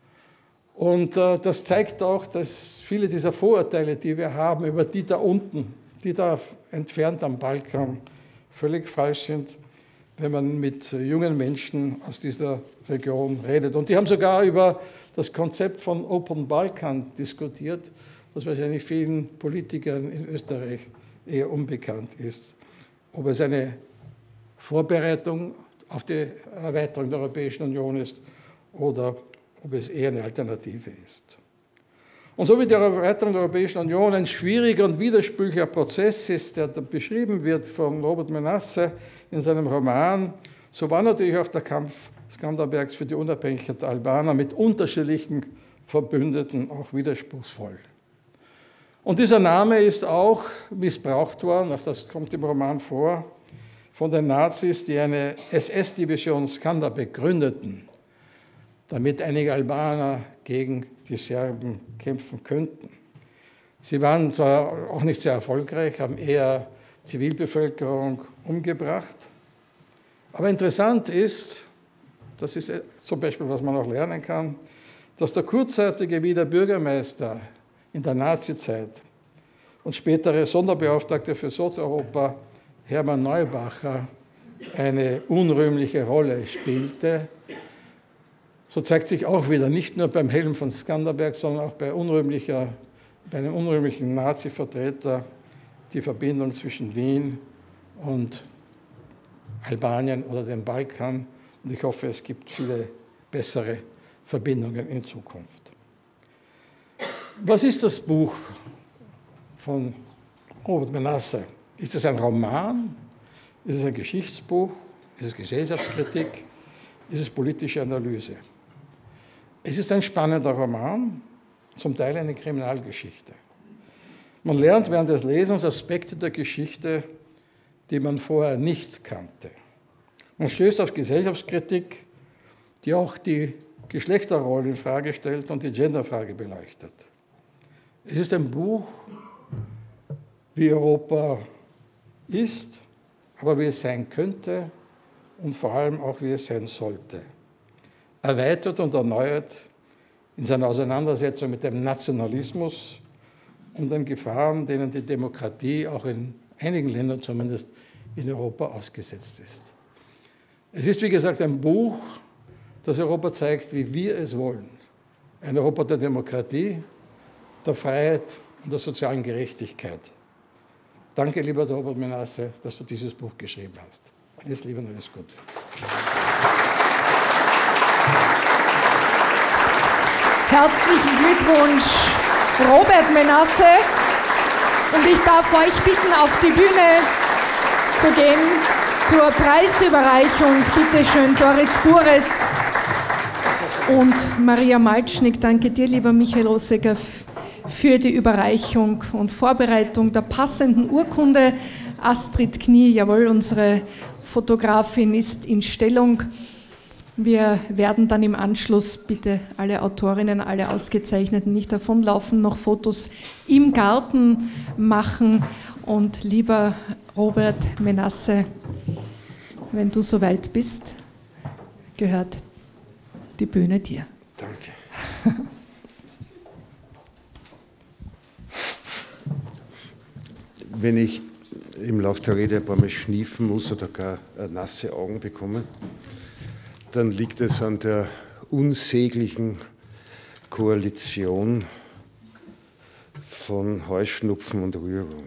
Und äh, das zeigt auch, dass viele dieser Vorurteile, die wir haben über die da unten, die da entfernt am Balkan, völlig falsch sind, wenn man mit jungen Menschen aus dieser Region redet. Und die haben sogar über das Konzept von Open Balkan diskutiert, was wahrscheinlich vielen Politikern in Österreich eher unbekannt ist. Ob es eine Vorbereitung auf die Erweiterung der Europäischen Union ist oder ob es eher eine Alternative ist. Und so wie die Erweiterung der Europäischen Union ein schwieriger und widersprüchlicher Prozess ist, der da beschrieben wird von Robert Menasse in seinem Roman, so war natürlich auch der Kampf Skanderbegs für die Unabhängigkeit der Albaner mit unterschiedlichen Verbündeten auch widerspruchsvoll. Und dieser Name ist auch missbraucht worden, auch das kommt im Roman vor, von den Nazis, die eine S S-Division Skanderbeg gründeten, damit einige Albaner gegen die Serben kämpfen könnten. Sie waren zwar auch nicht sehr erfolgreich, haben eher Zivilbevölkerung umgebracht, aber interessant ist, das ist zum Beispiel, was man auch lernen kann, dass der kurzzeitige Wiener Bürgermeister in der Nazizeit und spätere Sonderbeauftragte für Osteuropa, Hermann Neubacher, eine unrühmliche Rolle spielte. So zeigt sich auch wieder, nicht nur beim Helm von Skanderbeg, sondern auch bei, unrühmlicher, bei einem unrühmlichen Nazi-Vertreter die Verbindung zwischen Wien und Albanien oder dem Balkan. Und ich hoffe, es gibt viele bessere Verbindungen in Zukunft. Was ist das Buch von Robert Menasse? Ist es ein Roman? Ist es ein Geschichtsbuch? Ist es Gesellschaftskritik? Ist es politische Analyse? Es ist ein spannender Roman, zum Teil eine Kriminalgeschichte. Man lernt während des Lesens Aspekte der Geschichte, die man vorher nicht kannte. Man stößt auf Gesellschaftskritik, die auch die Geschlechterrolle in Frage stellt und die Genderfrage beleuchtet. Es ist ein Buch, wie Europa ist, aber wie es sein könnte und vor allem auch, wie es sein sollte. Erweitert und erneuert in seiner Auseinandersetzung mit dem Nationalismus und den Gefahren, denen die Demokratie auch in einigen Ländern zumindest in Europa ausgesetzt ist. Es ist, wie gesagt, ein Buch, das Europa zeigt, wie wir es wollen. Ein Europa der Demokratie, der Freiheit und der sozialen Gerechtigkeit. Danke, lieber Robert Menasse, dass du dieses Buch geschrieben hast. Alles Liebe und alles Gute. Herzlichen Glückwunsch, Robert Menasse. Und ich darf euch bitten, auf die Bühne zu gehen zur Preisüberreichung. Bitte schön, Doris Bures und Maria Malcznik. Danke dir, lieber Michael Rosegger, für die Überreichung und Vorbereitung der passenden Urkunde. Astrid Knie, jawohl, unsere Fotografin ist in Stellung. Wir werden dann im Anschluss, bitte alle Autorinnen, alle Ausgezeichneten nicht davonlaufen, noch Fotos im Garten machen. Und lieber Robert Menasse, wenn du soweit bist, gehört die Bühne dir. Danke. wenn ich im Laufe der Rede ein paar Mal schniefen muss oder gar nasse Augen bekomme, dann liegt es an der unsäglichen Koalition von Heuschnupfen und Rührung.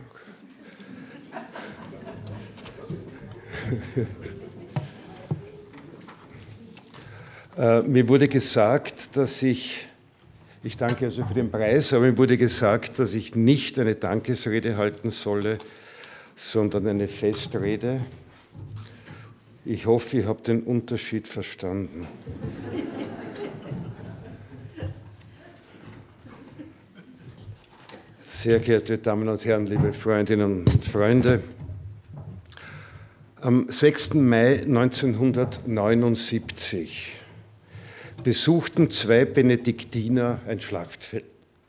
äh, mir wurde gesagt, dass ich, ich danke also für den Preis, aber mir wurde gesagt, dass ich nicht eine Dankesrede halten solle, sondern eine Festrede. Ich hoffe, ich habe den Unterschied verstanden. Sehr geehrte Damen und Herren, liebe Freundinnen und Freunde, am sechsten Mai neunzehnhundertneunundsiebzig besuchten zwei Benediktiner ein Schlachtfeld.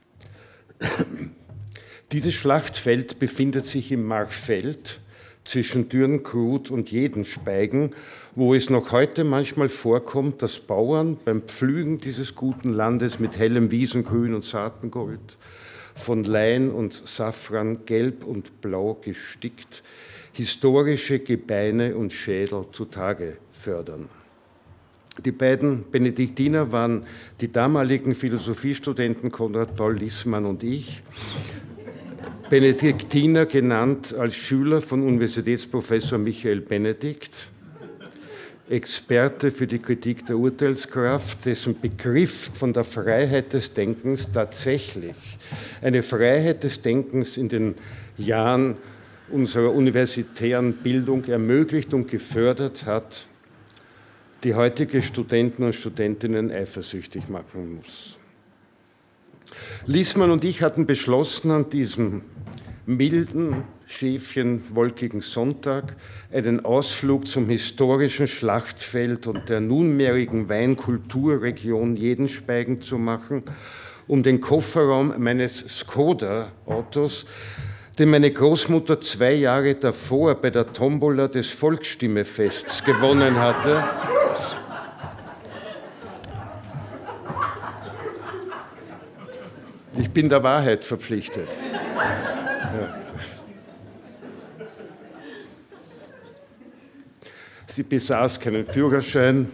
Dieses Schlachtfeld befindet sich im Marfeld zwischen Dürnkrut und Jedenspeigen, wo es noch heute manchmal vorkommt, dass Bauern beim Pflügen dieses guten Landes mit hellem Wiesengrün und Saatengold, von Lein und Safran gelb und blau gestickt, historische Gebeine und Schädel zutage fördern. Die beiden Benediktiner waren die damaligen Philosophiestudenten Konrad Paul Liessmann und ich, Benediktiner genannt als Schüler von Universitätsprofessor Michael Benedikt, Experte für die Kritik der Urteilskraft, dessen Begriff von der Freiheit des Denkens tatsächlich eine Freiheit des Denkens in den Jahren unserer universitären Bildung ermöglicht und gefördert hat, die heutige Studenten und Studentinnen eifersüchtig machen muss. Liessmann und ich hatten beschlossen, an diesem milden, schäfchenwolkigen Sonntag einen Ausflug zum historischen Schlachtfeld und der nunmehrigen Weinkulturregion Jedenspeigen zu machen, um den Kofferraum meines Skoda-Autos, den meine Großmutter zwei Jahre davor bei der Tombola des Volksstimmefests gewonnen hatte, ich bin der Wahrheit verpflichtet. Ja. Sie besaß keinen Führerschein.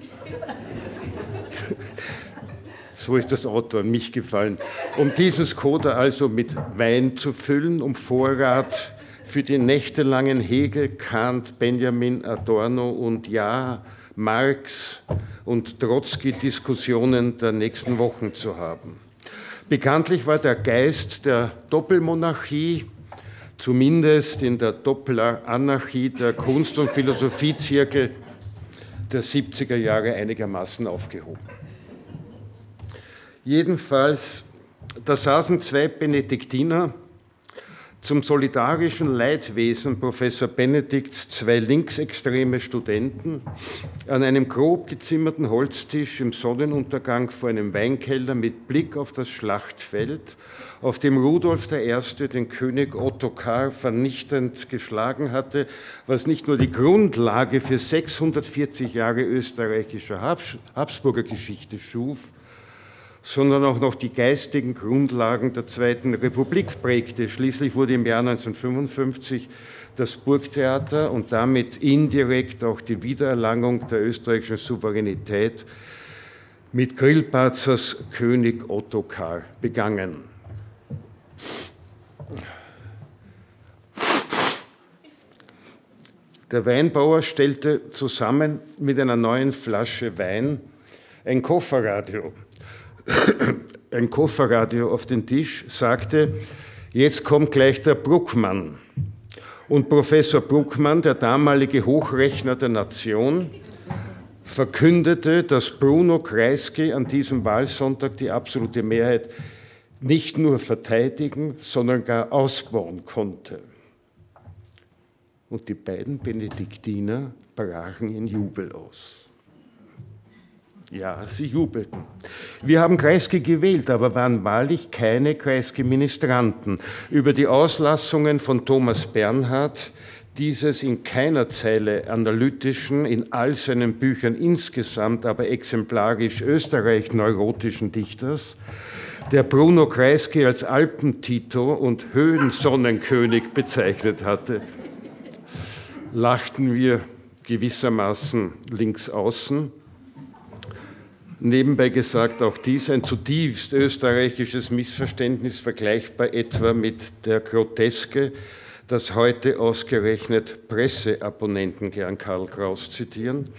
So ist das Auto an mich gefallen. Um diesen Skoda also mit Wein zu füllen, um Vorrat für die nächtelangen Hegel, Kant, Benjamin, Adorno und ja, Marx und Trotzki-Diskussionen der nächsten Wochen zu haben. Bekanntlich war der Geist der Doppelmonarchie, zumindest in der Doppelanarchie der Kunst- und Philosophiezirkel der siebziger Jahre einigermaßen aufgehoben. Jedenfalls, da saßen zwei Benediktiner, zum solidarischen Leidwesen Professor Benedikts zwei linksextreme Studenten an einem grob gezimmerten Holztisch im Sonnenuntergang vor einem Weinkeller mit Blick auf das Schlachtfeld, auf dem Rudolf der Erste den König Ottokar vernichtend geschlagen hatte, was nicht nur die Grundlage für sechshundertvierzig Jahre österreichischer Habsburger Geschichte schuf, sondern auch noch die geistigen Grundlagen der Zweiten Republik prägte. Schließlich wurde im Jahr neunzehnhundertfünfundfünfzig das Burgtheater und damit indirekt auch die Wiedererlangung der österreichischen Souveränität mit Grillparzers König Ottokar begangen. Der Weinbauer stellte zusammen mit einer neuen Flasche Wein ein Kofferradio ein Kofferradio auf den Tisch, sagte, jetzt kommt gleich der Bruckmann. Und Professor Bruckmann, der damalige Hochrechner der Nation, verkündete, dass Bruno Kreisky an diesem Wahlsonntag die absolute Mehrheit nicht nur verteidigen, sondern gar ausbauen konnte. Und die beiden Benediktiner brachen in Jubel aus. Ja, sie jubelten. Wir haben Kreisky gewählt, aber waren wahrlich keine Kreisky-Ministranten. Über die Auslassungen von Thomas Bernhard, dieses in keiner Zeile analytischen, in all seinen Büchern insgesamt aber exemplarisch österreich-neurotischen Dichters, der Bruno Kreisky als Alpentito und Höhensonnenkönig bezeichnet hatte, lachten wir gewissermaßen links außen. Nebenbei gesagt, auch dies ein zutiefst österreichisches Missverständnis, vergleichbar etwa mit der Groteske, dass heute ausgerechnet Presseabonnenten gern Karl Kraus zitieren.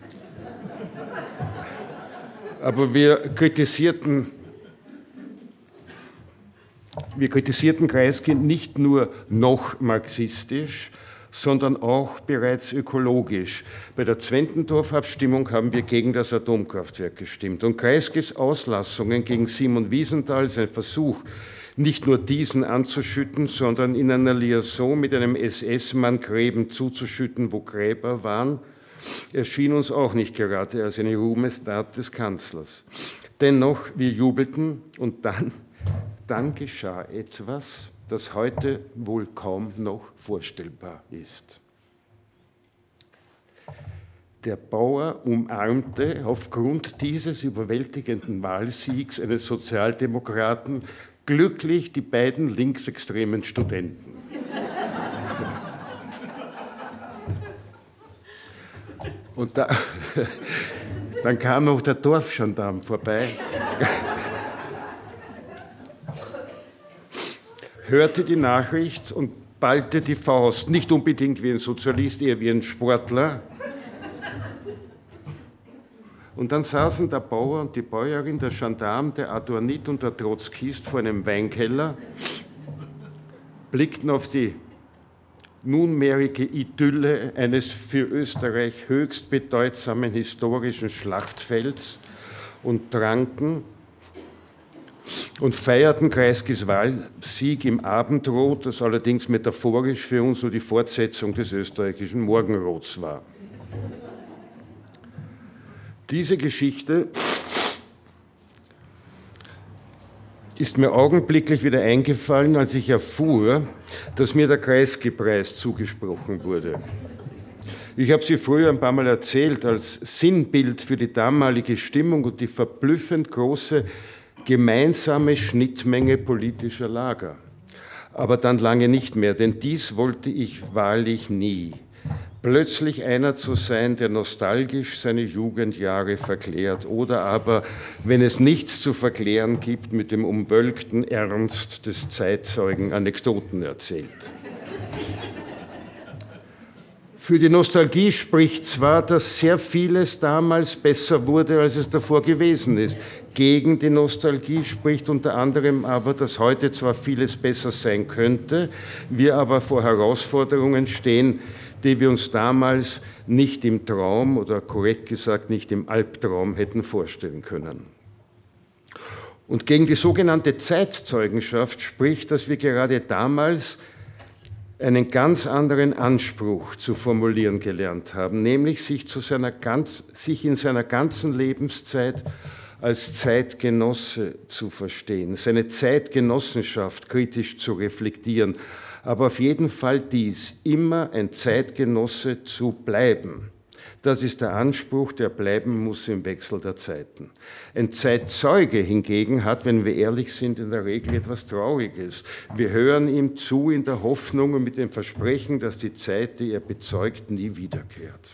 Aber wir kritisierten, wir kritisierten Kreisky nicht nur noch marxistisch, sondern auch bereits ökologisch. Bei der Zwentendorf-Abstimmung haben wir gegen das Atomkraftwerk gestimmt. Und Kreiskys Auslassungen gegen Simon Wiesenthal, sein Versuch, nicht nur diesen anzuschütten, sondern in einer Liaison mit einem S S-Mann Gräben zuzuschütten, wo Gräber waren, erschien uns auch nicht gerade als eine Ruhmestat des Kanzlers. Dennoch, wir jubelten und dann, dann geschah etwas, das heute wohl kaum noch vorstellbar ist. Der Bauer umarmte aufgrund dieses überwältigenden Wahlsiegs eines Sozialdemokraten glücklich die beiden linksextremen Studenten. Und da, dann kam auch der Dorfgendarm vorbei, hörte die Nachricht und ballte die Faust, nicht unbedingt wie ein Sozialist, eher wie ein Sportler. Und dann saßen der Bauer und die Bäuerin, der Gendarm, der Adornit und der Trotzkist vor einem Weinkeller, blickten auf die nunmehrige Idylle eines für Österreich höchst bedeutsamen historischen Schlachtfelds und tranken und feierten Kreiskys Wahlsieg im Abendrot, das allerdings metaphorisch für uns nur die Fortsetzung des österreichischen Morgenrots war. Diese Geschichte ist mir augenblicklich wieder eingefallen, als ich erfuhr, dass mir der Kreisky-Preis zugesprochen wurde. Ich habe sie früher ein paar Mal erzählt, als Sinnbild für die damalige Stimmung und die verblüffend große gemeinsame Schnittmenge politischer Lager. Aber dann lange nicht mehr, denn dies wollte ich wahrlich nie. Plötzlich einer zu sein, der nostalgisch seine Jugendjahre verklärt oder aber, wenn es nichts zu verklären gibt, mit dem umwölkten Ernst des Zeitzeugen Anekdoten erzählt. Für die Nostalgie spricht zwar, dass sehr vieles damals besser wurde, als es davor gewesen ist. Gegen die Nostalgie spricht unter anderem aber, dass heute zwar vieles besser sein könnte, wir aber vor Herausforderungen stehen, die wir uns damals nicht im Traum oder korrekt gesagt nicht im Albtraum hätten vorstellen können. Und gegen die sogenannte Zeitzeugenschaft spricht, dass wir gerade damals einen ganz anderen Anspruch zu formulieren gelernt haben, nämlich sich, zu seiner ganz, sich in seiner ganzen Lebenszeit als Zeitgenosse zu verstehen, seine Zeitgenossenschaft kritisch zu reflektieren, aber auf jeden Fall dies, immer ein Zeitgenosse zu bleiben. Das ist der Anspruch, der bleiben muss im Wechsel der Zeiten. Ein Zeitzeuge hingegen hat, wenn wir ehrlich sind, in der Regel etwas Trauriges. Wir hören ihm zu in der Hoffnung und mit dem Versprechen, dass die Zeit, die er bezeugt, nie wiederkehrt.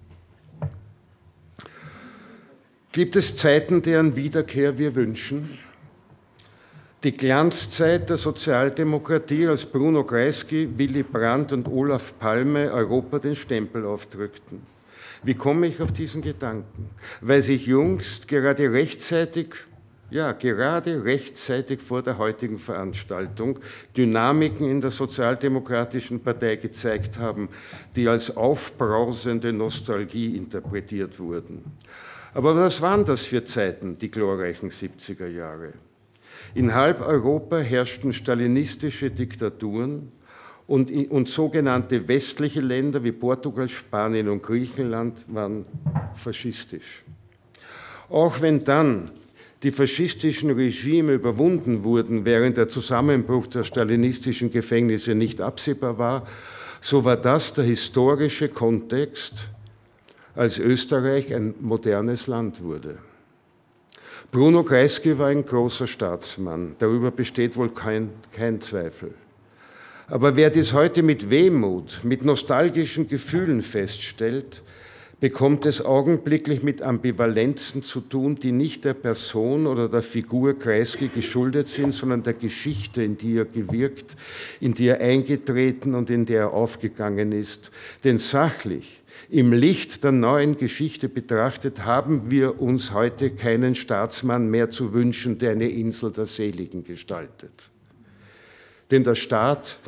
Gibt es Zeiten, deren Wiederkehr wir wünschen? Die Glanzzeit der Sozialdemokratie, als Bruno Kreisky, Willy Brandt und Olaf Palme Europa den Stempel aufdrückten. Wie komme ich auf diesen Gedanken? Weil sich jüngst gerade rechtzeitig, ja, gerade rechtzeitig vor der heutigen Veranstaltung Dynamiken in der Sozialdemokratischen Partei gezeigt haben, die als aufbrausende Nostalgie interpretiert wurden. Aber was waren das für Zeiten, die glorreichen siebziger Jahre? In halb Europa herrschten stalinistische Diktaturen und, und sogenannte westliche Länder wie Portugal, Spanien und Griechenland waren faschistisch. Auch wenn dann die faschistischen Regime überwunden wurden, während der Zusammenbruch der stalinistischen Gefängnisse nicht absehbar war, so war das der historische Kontext, als Österreich ein modernes Land wurde. Bruno Kreisky war ein großer Staatsmann, darüber besteht wohl kein, kein Zweifel. Aber wer dies heute mit Wehmut, mit nostalgischen Gefühlen feststellt, bekommt es augenblicklich mit Ambivalenzen zu tun, die nicht der Person oder der Figur Kreisky geschuldet sind, sondern der Geschichte, in die er gewirkt, in die er eingetreten und in der er aufgegangen ist. Denn sachlich, im Licht der neuen Geschichte betrachtet, haben wir uns heute keinen Staatsmann mehr zu wünschen, der eine Insel der Seligen gestaltet. Denn der Staat,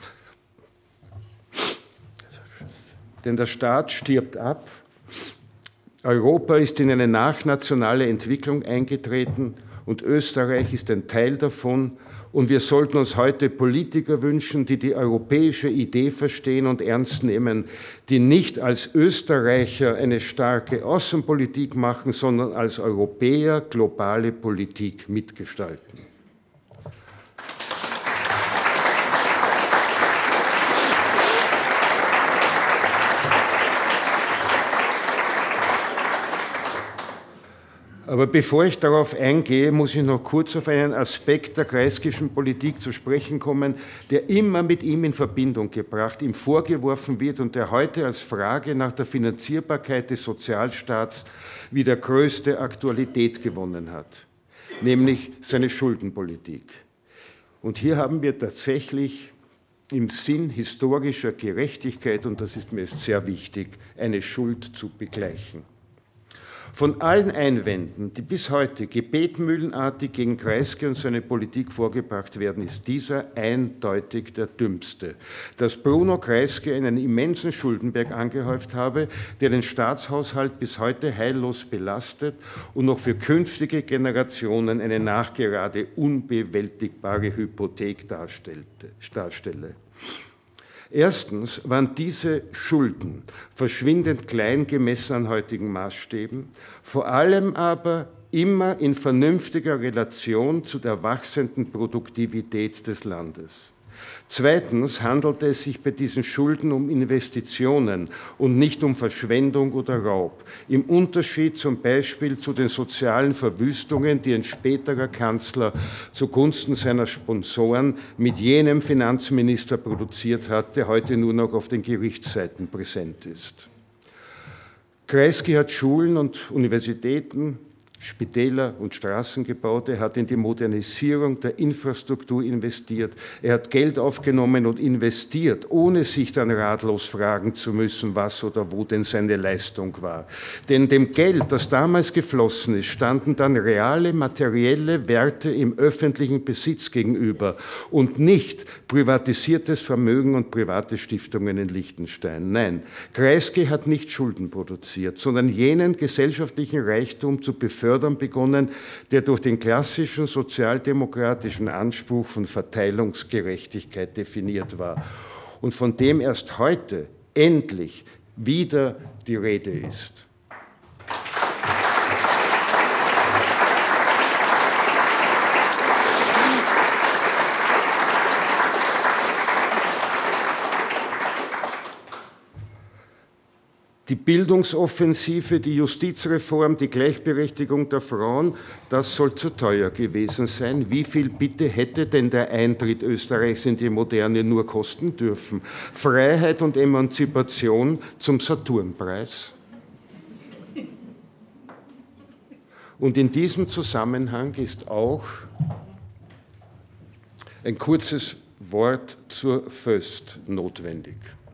denn der Staat stirbt ab. Europa ist in eine nachnationale Entwicklung eingetreten und Österreich ist ein Teil davon. Und wir sollten uns heute Politiker wünschen, die die europäische Idee verstehen und ernst nehmen, die nicht als Österreicher eine starke Außenpolitik machen, sondern als Europäer globale Politik mitgestalten. Aber bevor ich darauf eingehe, muss ich noch kurz auf einen Aspekt der Kreiskyschen Politik zu sprechen kommen, der immer mit ihm in Verbindung gebracht, ihm vorgeworfen wird und der heute als Frage nach der Finanzierbarkeit des Sozialstaats wieder größte Aktualität gewonnen hat, nämlich seine Schuldenpolitik. Und hier haben wir tatsächlich im Sinn historischer Gerechtigkeit, und das ist mir jetzt sehr wichtig, eine Schuld zu begleichen. Von allen Einwänden, die bis heute gebetmühlenartig gegen Kreisky und seine Politik vorgebracht werden, ist dieser eindeutig der dümmste. Dass Bruno Kreisky einen immensen Schuldenberg angehäuft habe, der den Staatshaushalt bis heute heillos belastet und noch für künftige Generationen eine nachgerade unbewältigbare Hypothek darstelle. Erstens waren diese Schulden verschwindend klein gemessen an heutigen Maßstäben, vor allem aber immer in vernünftiger Relation zu der wachsenden Produktivität des Landes. Zweitens handelte es sich bei diesen Schulden um Investitionen und nicht um Verschwendung oder Raub. Im Unterschied zum Beispiel zu den sozialen Verwüstungen, die ein späterer Kanzler zugunsten seiner Sponsoren mit jenem Finanzminister produziert hat, der heute nur noch auf den Gerichtsseiten präsent ist. Kreisky hat Schulen und Universitäten, Spitäler und Straßen gebaut, er hat in die Modernisierung der Infrastruktur investiert, er hat Geld aufgenommen und investiert, ohne sich dann ratlos fragen zu müssen, was oder wo denn seine Leistung war. Denn dem Geld, das damals geflossen ist, standen dann reale materielle Werte im öffentlichen Besitz gegenüber und nicht privatisiertes Vermögen und private Stiftungen in Liechtenstein. Nein, Kreisky hat nicht Schulden produziert, sondern jenen gesellschaftlichen Reichtum zu befördern, begonnen, der durch den klassischen sozialdemokratischen Anspruch von Verteilungsgerechtigkeit definiert war und von dem erst heute endlich wieder die Rede ist. Die Bildungsoffensive, die Justizreform, die Gleichberechtigung der Frauen, das soll zu teuer gewesen sein. Wie viel bitte hätte denn der Eintritt Österreichs in die Moderne nur kosten dürfen? Freiheit und Emanzipation zum Saturnpreis. Und in diesem Zusammenhang ist auch ein kurzes Wort zur Föst notwendig.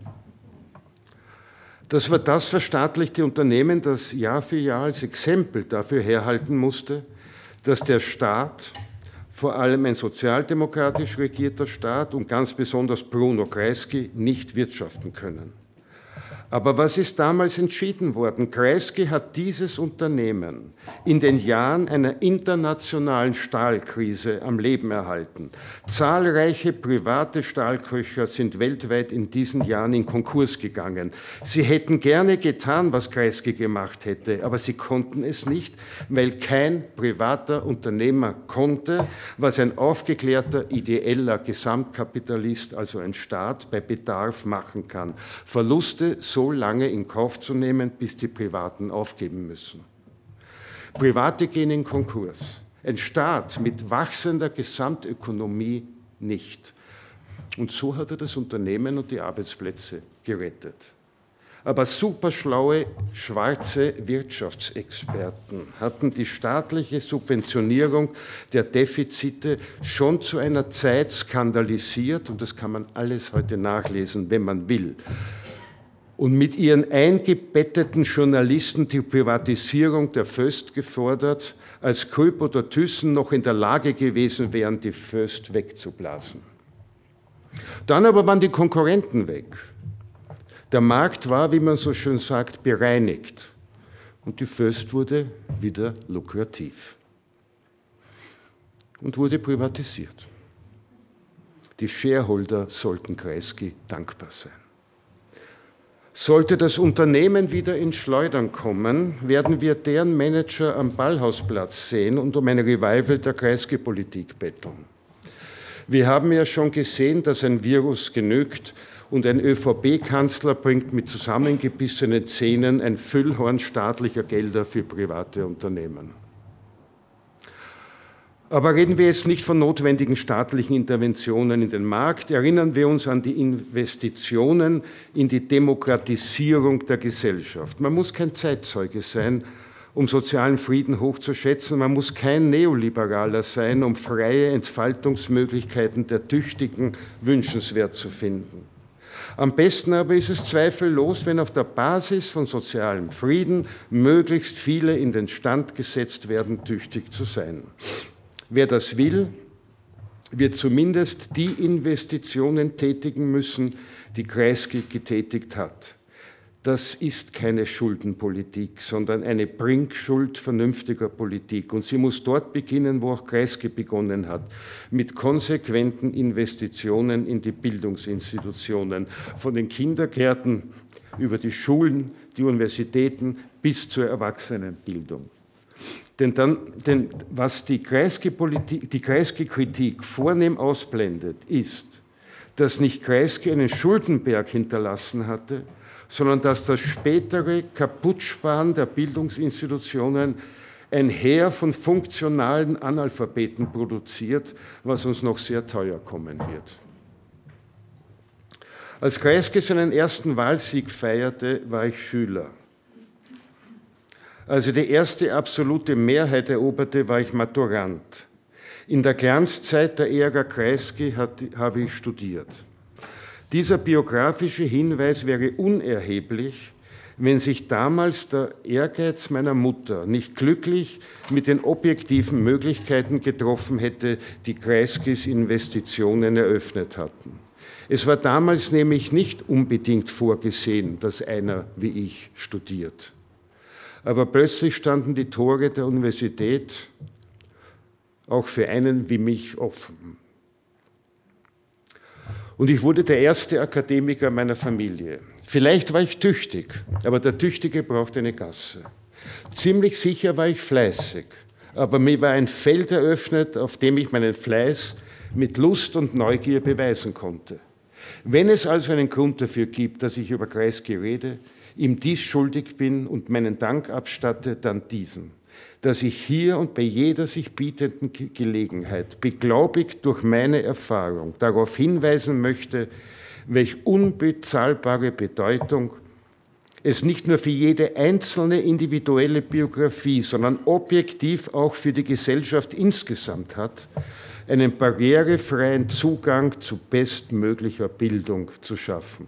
Das war das verstaatlichte Unternehmen, das Jahr für Jahr als Exempel dafür herhalten musste, dass der Staat, vor allem ein sozialdemokratisch regierter Staat und ganz besonders Bruno Kreisky, nicht wirtschaften können. Aber was ist damals entschieden worden? Kreisky hat dieses Unternehmen in den Jahren einer internationalen Stahlkrise am Leben erhalten. Zahlreiche private Stahlköcher sind weltweit in diesen Jahren in Konkurs gegangen. Sie hätten gerne getan, was Kreisky gemacht hätte, aber sie konnten es nicht, weil kein privater Unternehmer konnte, was ein aufgeklärter, ideeller Gesamtkapitalist, also ein Staat, bei Bedarf machen kann. Verluste so lange in Kauf zu nehmen, bis die Privaten aufgeben müssen. Private gehen in Konkurs. Ein Staat mit wachsender Gesamtökonomie nicht. Und so hat er das Unternehmen und die Arbeitsplätze gerettet. Aber superschlaue schwarze Wirtschaftsexperten hatten die staatliche Subventionierung der Defizite schon zu einer Zeit skandalisiert, und das kann man alles heute nachlesen, wenn man will, und mit ihren eingebetteten Journalisten die Privatisierung der Voest gefordert, als Kulp oder Thyssen noch in der Lage gewesen wären, die Voest wegzublasen. Dann aber waren die Konkurrenten weg. Der Markt war, wie man so schön sagt, bereinigt. Und die Voest wurde wieder lukrativ und wurde privatisiert. Die Shareholder sollten Kreisky dankbar sein. Sollte das Unternehmen wieder ins Schleudern kommen, werden wir deren Manager am Ballhausplatz sehen und um ein Revival der Kreisky-Politik betteln. Wir haben ja schon gesehen, dass ein Virus genügt und ein ÖVP-Kanzler bringt mit zusammengebissenen Zähnen ein Füllhorn staatlicher Gelder für private Unternehmen. Aber reden wir jetzt nicht von notwendigen staatlichen Interventionen in den Markt, erinnern wir uns an die Investitionen in die Demokratisierung der Gesellschaft. Man muss kein Zeitzeuge sein, um sozialen Frieden hochzuschätzen, man muss kein Neoliberaler sein, um freie Entfaltungsmöglichkeiten der Tüchtigen wünschenswert zu finden. Am besten aber ist es zweifellos, wenn auf der Basis von sozialem Frieden möglichst viele in den Stand gesetzt werden, tüchtig zu sein. Wer das will, wird zumindest die Investitionen tätigen müssen, die Kreisky getätigt hat. Das ist keine Schuldenpolitik, sondern eine Bringschuld vernünftiger Politik. Und sie muss dort beginnen, wo auch Kreisky begonnen hat, mit konsequenten Investitionen in die Bildungsinstitutionen, von den Kindergärten über die Schulen, die Universitäten bis zur Erwachsenenbildung. Denn, dann, denn was die Kreisky-Politik, die Kreisky-Kritik vornehm ausblendet, ist, dass nicht Kreisky einen Schuldenberg hinterlassen hatte, sondern dass das spätere Kaputtsparen der Bildungsinstitutionen ein Heer von funktionalen Analphabeten produziert, was uns noch sehr teuer kommen wird. Als Kreisky seinen ersten Wahlsieg feierte, war ich Schüler. Als er die erste absolute Mehrheit eroberte, war ich Maturant. In der Glanzzeit der Ära Kreisky habe ich studiert. Dieser biografische Hinweis wäre unerheblich, wenn sich damals der Ehrgeiz meiner Mutter nicht glücklich mit den objektiven Möglichkeiten getroffen hätte, die Kreiskys Investitionen eröffnet hatten. Es war damals nämlich nicht unbedingt vorgesehen, dass einer wie ich studiert. Aber plötzlich standen die Tore der Universität auch für einen wie mich offen. Und ich wurde der erste Akademiker meiner Familie. Vielleicht war ich tüchtig, aber der Tüchtige braucht eine Gasse. Ziemlich sicher war ich fleißig, aber mir war ein Feld eröffnet, auf dem ich meinen Fleiß mit Lust und Neugier beweisen konnte. Wenn es also einen Grund dafür gibt, dass ich über Kreisky rede, ihm dies schuldig bin und meinen Dank abstatte, dann diesen, dass ich hier und bei jeder sich bietenden Gelegenheit, beglaubigt durch meine Erfahrung, darauf hinweisen möchte, welch unbezahlbare Bedeutung es nicht nur für jede einzelne individuelle Biografie, sondern objektiv auch für die Gesellschaft insgesamt hat, einen barrierefreien Zugang zu bestmöglicher Bildung zu schaffen.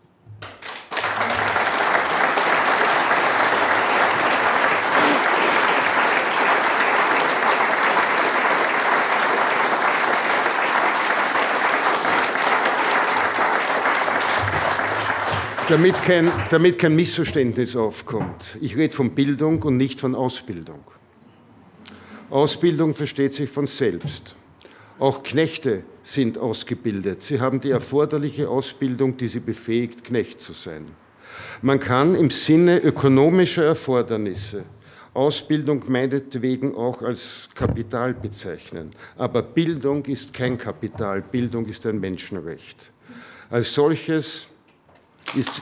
Damit kein, damit kein Missverständnis aufkommt. Ich rede von Bildung und nicht von Ausbildung. Ausbildung versteht sich von selbst. Auch Knechte sind ausgebildet. Sie haben die erforderliche Ausbildung, die sie befähigt, Knecht zu sein. Man kann im Sinne ökonomischer Erfordernisse Ausbildung meinetwegen auch als Kapital bezeichnen. Aber Bildung ist kein Kapital, Bildung ist ein Menschenrecht. Als solches ist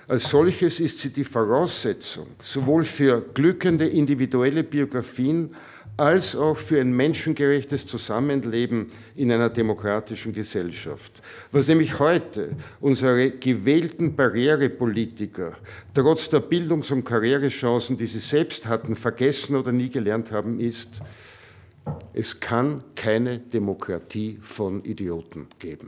Als solches ist sie die Voraussetzung sowohl für glückende individuelle Biografien als auch für ein menschengerechtes Zusammenleben in einer demokratischen Gesellschaft. Was nämlich heute unsere gewählten Barrierepolitiker trotz der Bildungs- und Karrierechancen, die sie selbst hatten, vergessen oder nie gelernt haben, ist, es kann keine Demokratie von Idioten geben.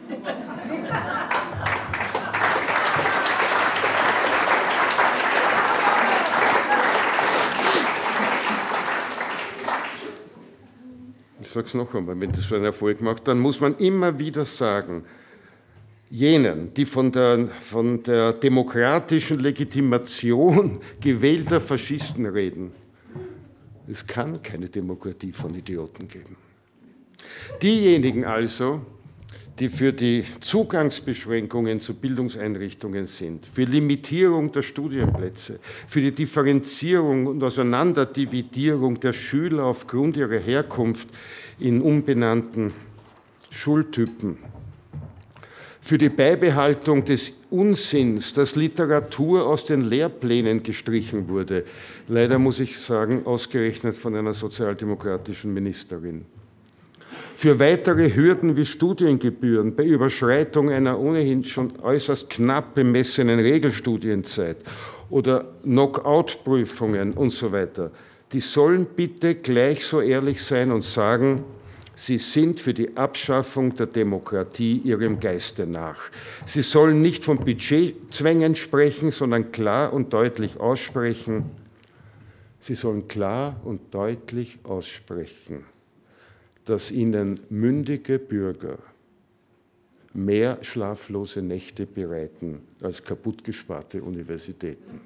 Ich sage es noch einmal, wenn das so einen Erfolg macht, dann muss man immer wieder sagen, jenen, die von der, von der demokratischen Legitimation gewählter Faschisten reden, es kann keine Demokratie von Idioten geben. Diejenigen also, die für die Zugangsbeschränkungen zu Bildungseinrichtungen sind, für Limitierung der Studienplätze, für die Differenzierung und Auseinanderdividierung der Schüler aufgrund ihrer Herkunft in unbenannten Schultypen, für die Beibehaltung des Unsinns, dass Literatur aus den Lehrplänen gestrichen wurde, leider muss ich sagen, ausgerechnet von einer sozialdemokratischen Ministerin. Für weitere Hürden wie Studiengebühren bei Überschreitung einer ohnehin schon äußerst knapp bemessenen Regelstudienzeit oder Knockout-Prüfungen und so weiter. Die sollen bitte gleich so ehrlich sein und sagen, sie sind für die Abschaffung der Demokratie ihrem Geiste nach. Sie sollen nicht von Budgetzwängen sprechen, sondern klar und deutlich aussprechen. Sie sollen klar und deutlich aussprechen, dass ihnen mündige Bürger mehr schlaflose Nächte bereiten als kaputtgesparte Universitäten.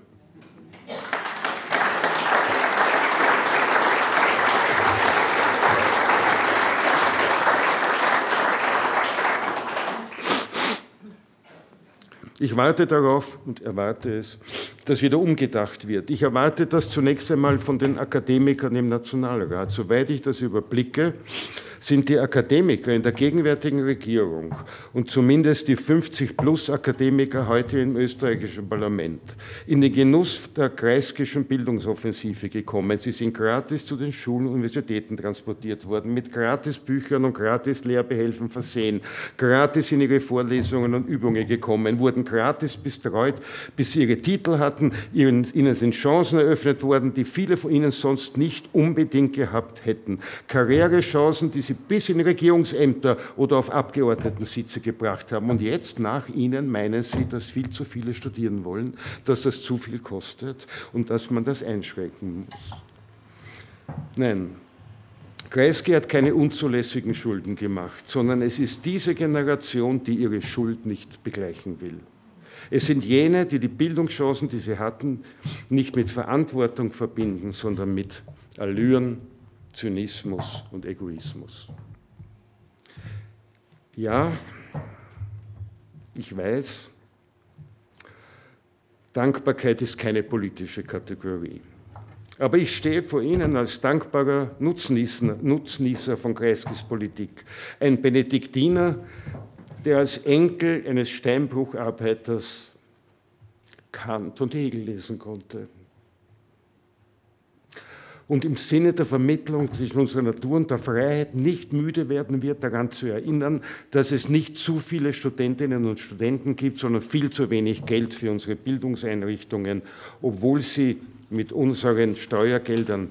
Ich warte darauf und erwarte es, dass wieder umgedacht wird. Ich erwarte das zunächst einmal von den Akademikern im Nationalrat. Soweit ich das überblicke, sind die Akademiker in der gegenwärtigen Regierung und zumindest die fünfzig plus Akademiker heute im österreichischen Parlament in den Genuss der Kreiskyschen Bildungsoffensive gekommen. Sie sind gratis zu den Schulen und Universitäten transportiert worden, mit Gratisbüchern und Gratis-Lehrbehelfen versehen, gratis in ihre Vorlesungen und Übungen gekommen, wurden gratis betreut, bis sie ihre Titel hatten, ihnen, ihnen sind Chancen eröffnet worden, die viele von ihnen sonst nicht unbedingt gehabt hätten. Karrierechancen, die sie bis in Regierungsämter oder auf Abgeordnetensitze gebracht haben. Und jetzt, nach ihnen, meinen sie, dass viel zu viele studieren wollen, dass das zu viel kostet und dass man das einschränken muss. Nein, Kreisky hat keine unzulässigen Schulden gemacht, sondern es ist diese Generation, die ihre Schuld nicht begleichen will. Es sind jene, die die Bildungschancen, die sie hatten, nicht mit Verantwortung verbinden, sondern mit Allüren, Zynismus und Egoismus. Ja, ich weiß, Dankbarkeit ist keine politische Kategorie. Aber ich stehe vor Ihnen als dankbarer Nutznießer, Nutznießer von Kreiskys Politik. Ein Benediktiner, der als Enkel eines Steinbrucharbeiters Kant und Hegel lesen konnte. Und im Sinne der Vermittlung zwischen unserer Natur und der Freiheit nicht müde werden wird, daran zu erinnern, dass es nicht zu viele Studentinnen und Studenten gibt, sondern viel zu wenig Geld für unsere Bildungseinrichtungen, obwohl sie mit unseren Steuergeldern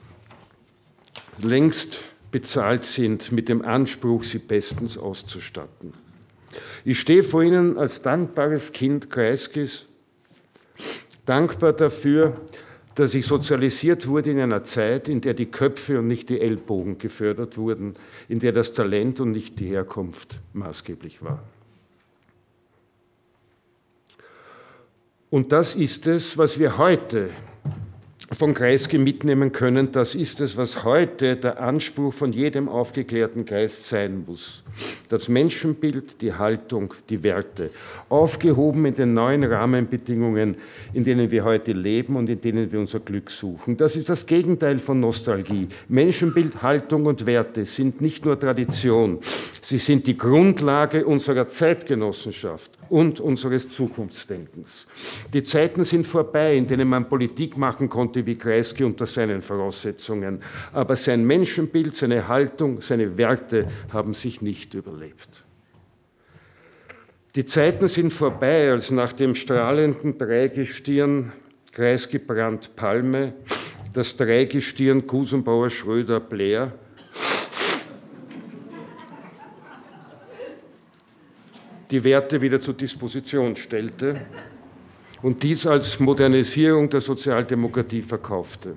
längst bezahlt sind, mit dem Anspruch, sie bestens auszustatten. Ich stehe vor Ihnen als dankbares Kind Kreiskys, dankbar dafür, dass ich sozialisiert wurde in einer Zeit, in der die Köpfe und nicht die Ellbogen gefördert wurden, in der das Talent und nicht die Herkunft maßgeblich war. Und das ist es, was wir heute von Kreisky mitnehmen können. Das ist es, was heute der Anspruch von jedem aufgeklärten Geist sein muss. Das Menschenbild, die Haltung, die Werte, aufgehoben in den neuen Rahmenbedingungen, in denen wir heute leben und in denen wir unser Glück suchen. Das ist das Gegenteil von Nostalgie. Menschenbild, Haltung und Werte sind nicht nur Tradition, sie sind die Grundlage unserer Zeitgenossenschaft. und unseres Zukunftsdenkens. Die Zeiten sind vorbei, in denen man Politik machen konnte wie Kreisky unter seinen Voraussetzungen, aber sein Menschenbild, seine Haltung, seine Werte haben sich nicht überlebt. Die Zeiten sind vorbei, als nach dem strahlenden Dreigestirn Kreisky, Brandt, Palme das Dreigestirn Gusenbauer, Schröder, Blair die Werte wieder zur Disposition stellte und dies als Modernisierung der Sozialdemokratie verkaufte.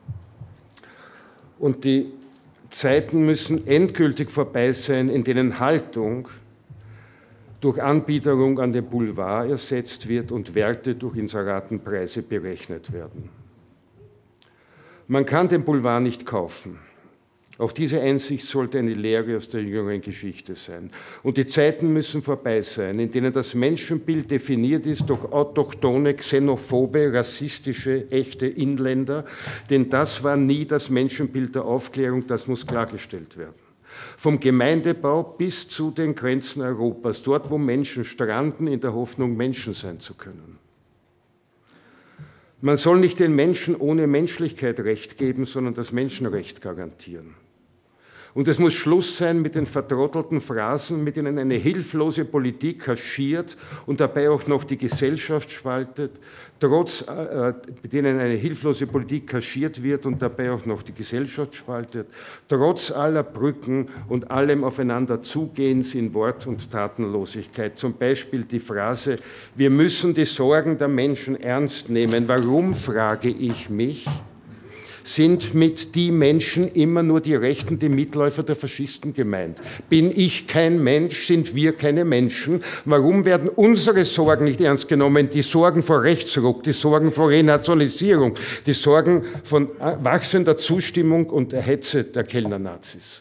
Und die Zeiten müssen endgültig vorbei sein, in denen Haltung durch Anbiederung an den Boulevard ersetzt wird und Werte durch Inseratenpreise berechnet werden. Man kann den Boulevard nicht kaufen. Auch diese Einsicht sollte eine Lehre aus der jüngeren Geschichte sein. Und die Zeiten müssen vorbei sein, in denen das Menschenbild definiert ist durch autochthone, xenophobe, rassistische, echte Inländer, denn das war nie das Menschenbild der Aufklärung, das muss klargestellt werden. Vom Gemeindebau bis zu den Grenzen Europas, dort wo Menschen stranden, in der Hoffnung, Menschen sein zu können. Man soll nicht den Menschen ohne Menschlichkeit Recht geben, sondern das Menschenrecht garantieren. Und es muss Schluss sein mit den vertrottelten Phrasen, mit denen eine hilflose Politik kaschiert und dabei auch noch die Gesellschaft spaltet, trotz, äh, mit denen eine hilflose Politik kaschiert wird und dabei auch noch die Gesellschaft spaltet, trotz aller Brücken und allem aufeinander Zugehens in Wort- und Tatenlosigkeit. Zum Beispiel die Phrase, wir müssen die Sorgen der Menschen ernst nehmen. Warum, frage ich mich? Sind mit die Menschen immer nur die Rechten, die Mitläufer der Faschisten gemeint? Bin ich kein Mensch? Sind wir keine Menschen? Warum werden unsere Sorgen nicht ernst genommen? Die Sorgen vor Rechtsruck, die Sorgen vor Renationalisierung, die Sorgen von wachsender Zustimmung und der Hetze der Kellner-Nazis.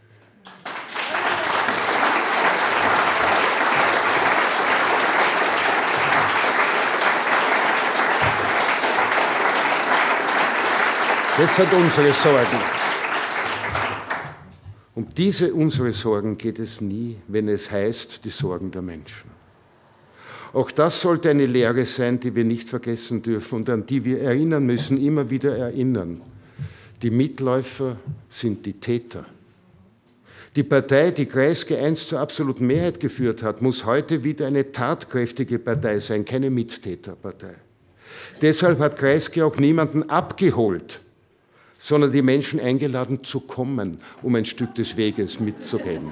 Das sind unsere Sorgen. Um diese unsere Sorgen geht es nie, wenn es heißt, die Sorgen der Menschen. Auch das sollte eine Lehre sein, die wir nicht vergessen dürfen und an die wir erinnern müssen, immer wieder erinnern. Die Mitläufer sind die Täter. Die Partei, die Kreisky einst zur absoluten Mehrheit geführt hat, muss heute wieder eine tatkräftige Partei sein, keine Mittäterpartei. Deshalb hat Kreisky auch niemanden abgeholt, sondern die Menschen eingeladen zu kommen, um ein Stück des Weges mitzugehen.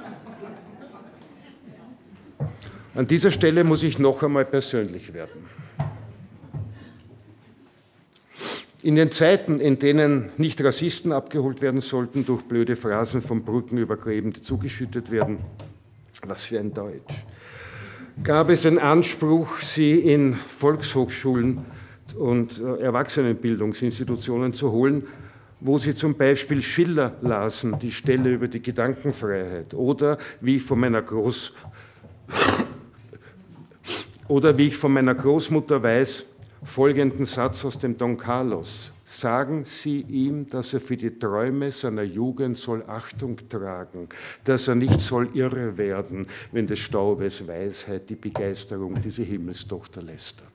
An dieser Stelle muss ich noch einmal persönlich werden. In den Zeiten, in denen nicht Rassisten abgeholt werden sollten durch blöde Phrasen von Brücken über Gräben, die zugeschüttet werden, was für ein Deutsch, gab es einen Anspruch, sie in Volkshochschulen und Erwachsenenbildungsinstitutionen zu holen, wo sie zum Beispiel Schiller lasen, die Stelle über die Gedankenfreiheit, oder wie ich von meiner Groß oder wie ich von meiner Großmutter weiß, folgenden Satz aus dem Don Carlos: Sagen Sie ihm, dass er für die Träume seiner Jugend soll Achtung tragen, dass er nicht soll irre werden, wenn des Staubes Weisheit die Begeisterung diese Himmelstochter lästert.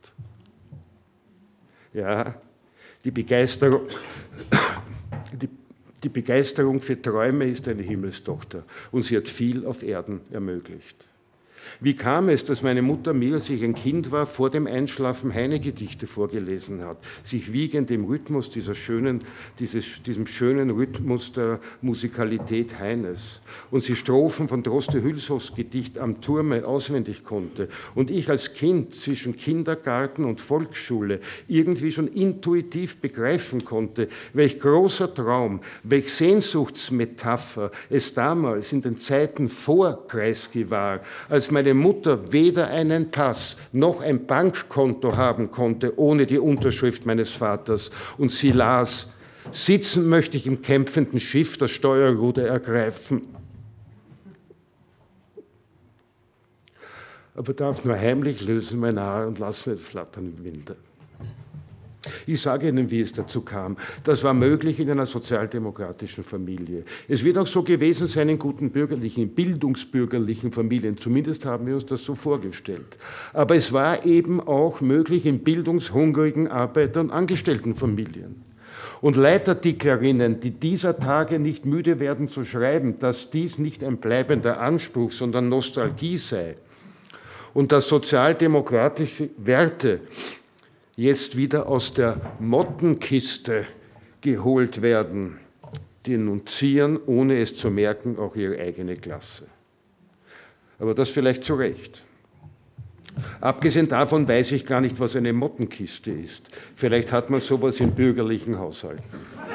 Ja, die Begeisterung, die, die Begeisterung für Träume ist eine Himmelstochter und sie hat viel auf Erden ermöglicht. Wie kam es, dass meine Mutter mir, als ich ein Kind war, vor dem Einschlafen Heine-Gedichte vorgelesen hat, sich wiegend im Rhythmus dieser schönen, dieses, diesem schönen Rhythmus der Musikalität Heines und sie Strophen von Droste Hülshoffs Gedicht Am Turme auswendig konnte und ich als Kind zwischen Kindergarten und Volksschule irgendwie schon intuitiv begreifen konnte, welch großer Traum, welch Sehnsuchtsmetapher es damals in den Zeiten vor Kreisky war, als meine Mutter weder einen Pass noch ein Bankkonto haben konnte ohne die Unterschrift meines Vaters. Und sie las: Sitzen möchte ich im kämpfenden Schiff, das Steuerruder ergreifen. Aber darf nur heimlich lösen mein Haar und lasse es flattern im Winde. Ich sage Ihnen, wie es dazu kam. Das war möglich in einer sozialdemokratischen Familie. Es wird auch so gewesen sein in guten bürgerlichen, bildungsbürgerlichen Familien. Zumindest haben wir uns das so vorgestellt. Aber es war eben auch möglich in bildungshungrigen Arbeiter- und Angestelltenfamilien. Und Leitartiklerinnen, die dieser Tage nicht müde werden zu schreiben, dass dies nicht ein bleibender Anspruch, sondern Nostalgie sei und dass sozialdemokratische Werte jetzt wieder aus der Mottenkiste geholt werden, denunzieren, ohne es zu merken, auch ihre eigene Klasse. Aber das vielleicht zu Recht. Abgesehen davon weiß ich gar nicht, was eine Mottenkiste ist. Vielleicht hat man sowas in bürgerlichen Haushalten.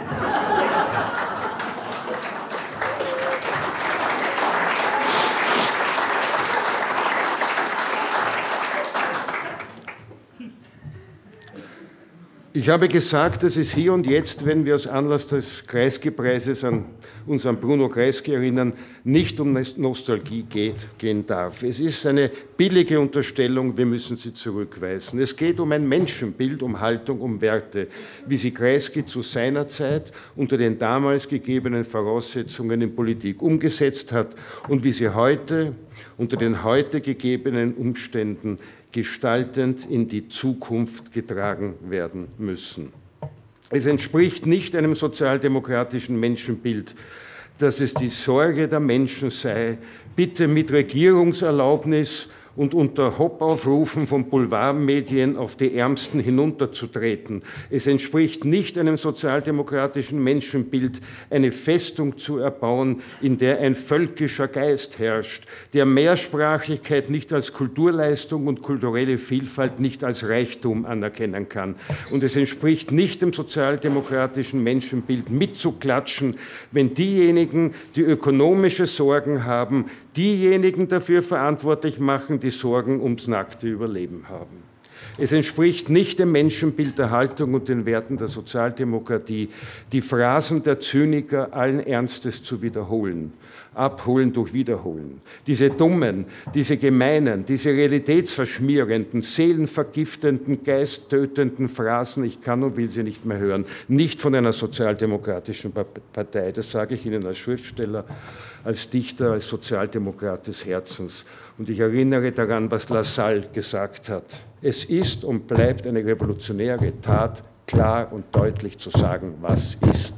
Ich habe gesagt, dass es hier und jetzt, wenn wir aus Anlass des Kreisky-Preises an uns an Bruno Kreisky erinnern, nicht um Nostalgie geht, gehen darf. Es ist eine billige Unterstellung, wir müssen sie zurückweisen. Es geht um ein Menschenbild, um Haltung, um Werte, wie sie Kreisky zu seiner Zeit unter den damals gegebenen Voraussetzungen in Politik umgesetzt hat und wie sie heute unter den heute gegebenen Umständen gestaltend in die Zukunft getragen werden müssen. Es entspricht nicht einem sozialdemokratischen Menschenbild, dass es die Sorge der Menschen sei, bitte mit Regierungserlaubnis und unter Hoppaufrufen von Boulevardmedien auf die Ärmsten hinunterzutreten. Es entspricht nicht einem sozialdemokratischen Menschenbild, eine Festung zu erbauen, in der ein völkischer Geist herrscht, der Mehrsprachigkeit nicht als Kulturleistung und kulturelle Vielfalt nicht als Reichtum anerkennen kann. Und es entspricht nicht dem sozialdemokratischen Menschenbild, mitzuklatschen, wenn diejenigen, die ökonomische Sorgen haben, diejenigen dafür verantwortlich machen, die Sorgen ums nackte Überleben haben. Es entspricht nicht dem Menschenbild der Haltung und den Werten der Sozialdemokratie, die Phrasen der Zyniker allen Ernstes zu wiederholen, abholen durch Wiederholen. Diese dummen, diese gemeinen, diese realitätsverschmierenden, seelenvergiftenden, geisttötenden Phrasen, ich kann und will sie nicht mehr hören, nicht von einer sozialdemokratischen Partei. Das sage ich Ihnen als Schriftsteller, als Dichter, als Sozialdemokrat des Herzens. Und ich erinnere daran, was Lassalle gesagt hat. Es ist und bleibt eine revolutionäre Tat, klar und deutlich zu sagen, was ist.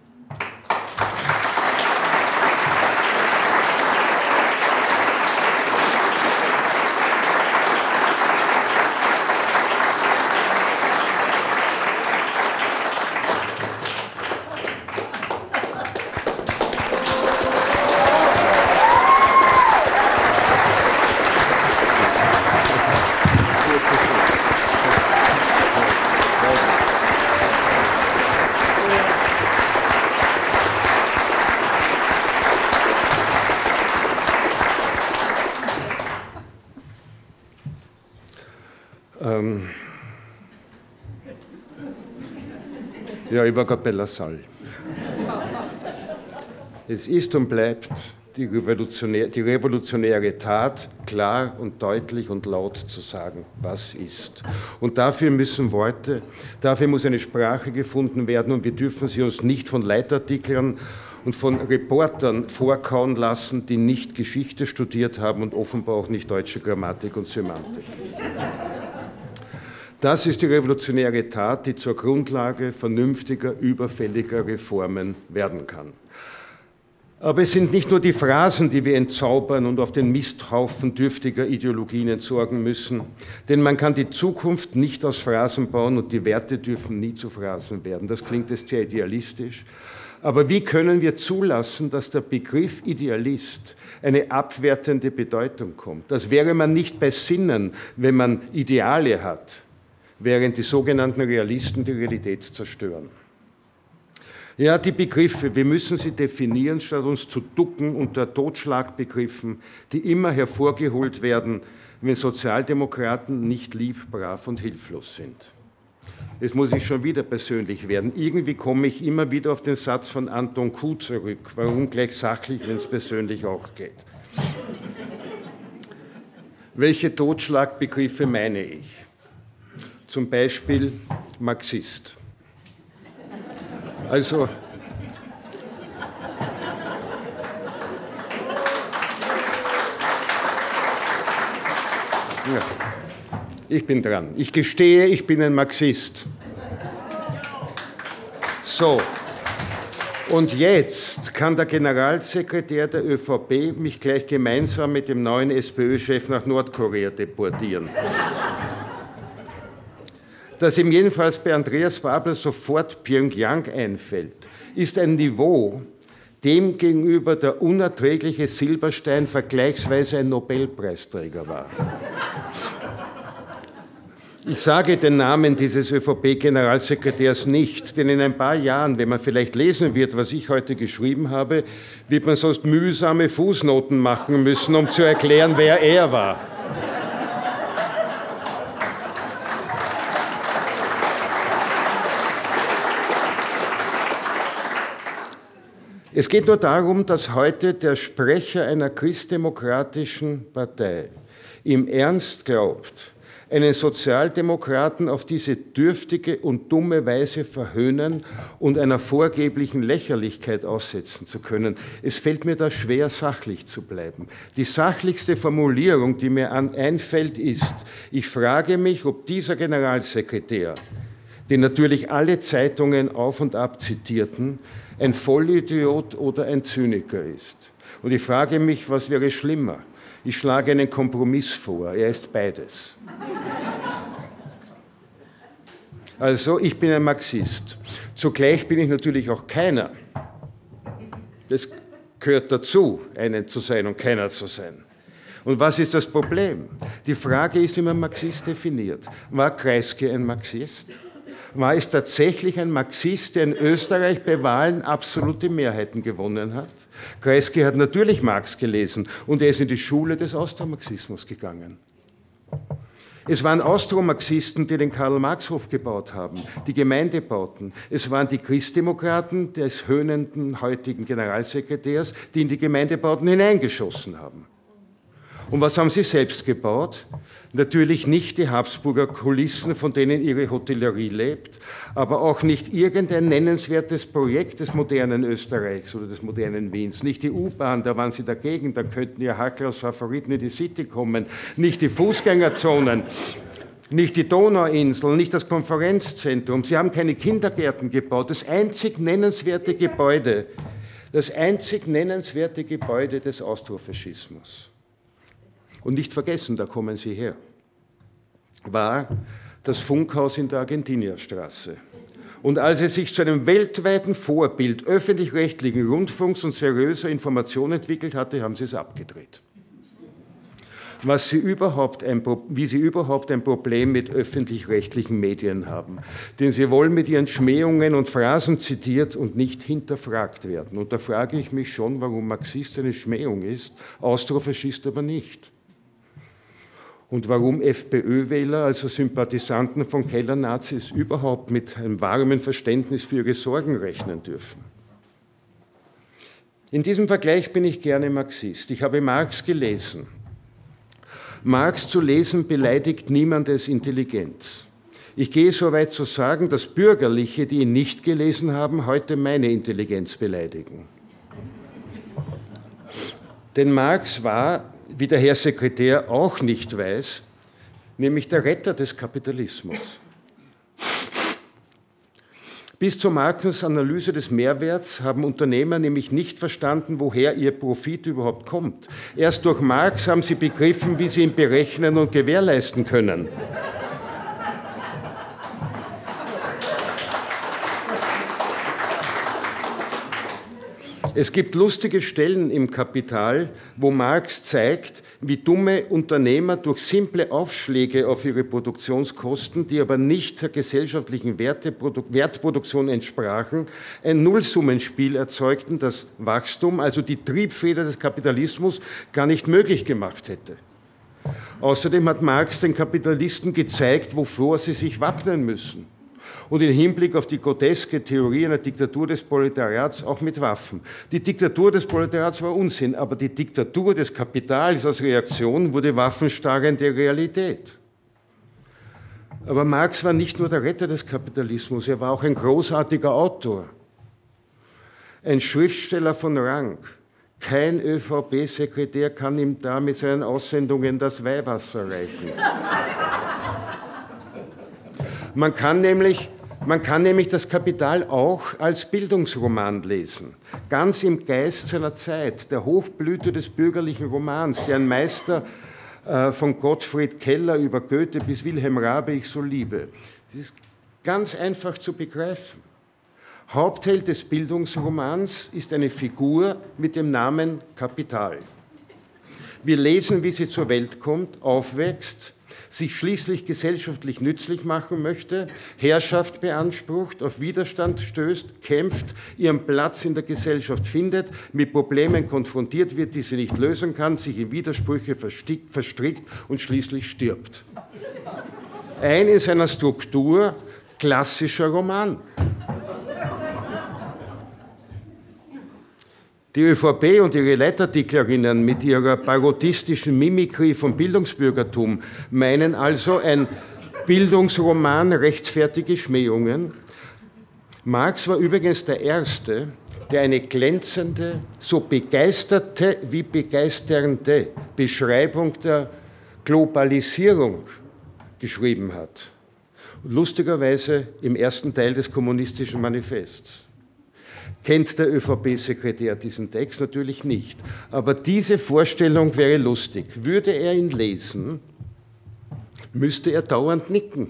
Ähm ja, ich war gerade bei Lassalle. Es ist und bleibt die, revolutionär, die revolutionäre Tat, klar und deutlich und laut zu sagen, was ist. Und dafür müssen Worte, dafür muss eine Sprache gefunden werden und wir dürfen sie uns nicht von Leitartiklern und von Reportern vorkauen lassen, die nicht Geschichte studiert haben und offenbar auch nicht deutsche Grammatik und Semantik. Das ist die revolutionäre Tat, die zur Grundlage vernünftiger, überfälliger Reformen werden kann. Aber es sind nicht nur die Phrasen, die wir entzaubern und auf den Misthaufen dürftiger Ideologien entsorgen müssen, denn man kann die Zukunft nicht aus Phrasen bauen und die Werte dürfen nie zu Phrasen werden. Das klingt jetzt sehr idealistisch. Aber wie können wir zulassen, dass der Begriff Idealist eine abwertende Bedeutung kommt? Das wäre man nicht bei Sinnen, wenn man Ideale hat, während die sogenannten Realisten die Realität zerstören. Ja, die Begriffe, wir müssen sie definieren, statt uns zu ducken unter Totschlagbegriffen, die immer hervorgeholt werden, wenn Sozialdemokraten nicht lieb, brav und hilflos sind. Jetzt muss ich schon wieder persönlich werden. Irgendwie komme ich immer wieder auf den Satz von Anton Kuh zurück. Warum gleich sachlich, wenn es persönlich auch geht? Welche Totschlagbegriffe meine ich? Zum Beispiel Marxist. Also, ja, ich bin dran. Ich gestehe, ich bin ein Marxist. So, und jetzt kann der Generalsekretär der ÖVP mich gleich gemeinsam mit dem neuen SPÖ-Chef nach Nordkorea deportieren. Dass ihm jedenfalls bei Andreas Babler sofort Pyongyang einfällt, ist ein Niveau, dem gegenüber der unerträgliche Silberstein vergleichsweise ein Nobelpreisträger war. Ich sage den Namen dieses ÖVP-Generalsekretärs nicht, denn in ein paar Jahren, wenn man vielleicht lesen wird, was ich heute geschrieben habe, wird man sonst mühsame Fußnoten machen müssen, um zu erklären, wer er war. Es geht nur darum, dass heute der Sprecher einer christdemokratischen Partei im Ernst glaubt, einen Sozialdemokraten auf diese dürftige und dumme Weise verhöhnen und einer vorgeblichen Lächerlichkeit aussetzen zu können. Es fällt mir da schwer, sachlich zu bleiben. Die sachlichste Formulierung, die mir einfällt, ist, ich frage mich, ob dieser Generalsekretär, den natürlich alle Zeitungen auf und ab zitierten, ein Vollidiot oder ein Zyniker ist. Und ich frage mich, was wäre schlimmer? Ich schlage einen Kompromiss vor, er ist beides. Also, ich bin ein Marxist. Zugleich bin ich natürlich auch keiner. Das gehört dazu, einen zu sein und keiner zu sein. Und was ist das Problem? Die Frage ist, wie man Marxist definiert. War Kreisky ein Marxist? War es tatsächlich ein Marxist, der in Österreich bei Wahlen absolute Mehrheiten gewonnen hat? Kreisky hat natürlich Marx gelesen und er ist in die Schule des Austromarxismus gegangen. Es waren Austromarxisten, die den Karl-Marx-Hof gebaut haben, die Gemeindebauten. Es waren die Christdemokraten des höhnenden heutigen Generalsekretärs, die in die Gemeindebauten hineingeschossen haben. Und was haben sie selbst gebaut? Natürlich nicht die Habsburger Kulissen, von denen ihre Hotellerie lebt, aber auch nicht irgendein nennenswertes Projekt des modernen Österreichs oder des modernen Wiens. Nicht die U-Bahn, da waren sie dagegen, da könnten ja Hackels Favoriten in die City kommen. Nicht die Fußgängerzonen, nicht die Donauinsel, nicht das Konferenzzentrum. Sie haben keine Kindergärten gebaut. Das einzig nennenswerte Gebäude, das einzig nennenswerte Gebäude des Austrofaschismus. Und nicht vergessen, da kommen Sie her, war das Funkhaus in der Argentinierstraße. Und als es sich zu einem weltweiten Vorbild öffentlich-rechtlichen Rundfunks und seriöser Information entwickelt hatte, haben Sie es abgedreht. Was Sie überhaupt ein, wie Sie überhaupt ein Problem mit öffentlich-rechtlichen Medien haben. Denn sie wollen mit ihren Schmähungen und Phrasen zitiert und nicht hinterfragt werden. Und da frage ich mich schon, warum Marxist eine Schmähung ist, Austrofaschist aber nicht. Und warum FPÖ-Wähler, also Sympathisanten von Keller-Nazis, überhaupt mit einem warmen Verständnis für ihre Sorgen rechnen dürfen. In diesem Vergleich bin ich gerne Marxist. Ich habe Marx gelesen. Marx zu lesen beleidigt niemandes Intelligenz. Ich gehe so weit zu sagen, dass Bürgerliche, die ihn nicht gelesen haben, heute meine Intelligenz beleidigen. Denn Marx war, wie der Herr Sekretär auch nicht weiß, nämlich der Retter des Kapitalismus. Bis zu Marxens Analyse des Mehrwerts haben Unternehmer nämlich nicht verstanden, woher ihr Profit überhaupt kommt. Erst durch Marx haben sie begriffen, wie sie ihn berechnen und gewährleisten können. Es gibt lustige Stellen im Kapital, wo Marx zeigt, wie dumme Unternehmer durch simple Aufschläge auf ihre Produktionskosten, die aber nicht zur gesellschaftlichen Wertproduktion entsprachen, ein Nullsummenspiel erzeugten, das Wachstum, also die Triebfeder des Kapitalismus, gar nicht möglich gemacht hätte. Außerdem hat Marx den Kapitalisten gezeigt, wovor sie sich wappnen müssen. Und im Hinblick auf die groteske Theorie einer Diktatur des Proletariats auch mit Waffen. Die Diktatur des Proletariats war Unsinn, aber die Diktatur des Kapitals als Reaktion wurde waffenstarrende Realität. Aber Marx war nicht nur der Retter des Kapitalismus, er war auch ein großartiger Autor, ein Schriftsteller von Rang. Kein ÖVP-Sekretär kann ihm da mit seinen Aussendungen das Weihwasser reichen. Man kann nämlich, man kann nämlich das Kapital auch als Bildungsroman lesen, ganz im Geist seiner Zeit, der Hochblüte des bürgerlichen Romans, deren Meister äh, von Gottfried Keller über Goethe bis Wilhelm Raabe ich so liebe. Das ist ganz einfach zu begreifen. Hauptheld des Bildungsromans ist eine Figur mit dem Namen Kapital. Wir lesen, wie sie zur Welt kommt, aufwächst, sich schließlich gesellschaftlich nützlich machen möchte, Herrschaft beansprucht, auf Widerstand stößt, kämpft, ihren Platz in der Gesellschaft findet, mit Problemen konfrontiert wird, die sie nicht lösen kann, sich in Widersprüche verstrickt und schließlich stirbt. Ein in seiner Struktur klassischer Roman. Die ÖVP und ihre Leitartiklerinnen mit ihrer parodistischen Mimikrie vom Bildungsbürgertum meinen also, ein Bildungsroman rechtfertige Schmähungen. Marx war übrigens der Erste, der eine glänzende, so begeisterte wie begeisternde Beschreibung der Globalisierung geschrieben hat. Und lustigerweise im ersten Teil des Kommunistischen Manifests. Kennt der ÖVP-Sekretär diesen Text? Natürlich nicht. Aber diese Vorstellung wäre lustig. Würde er ihn lesen, müsste er dauernd nicken.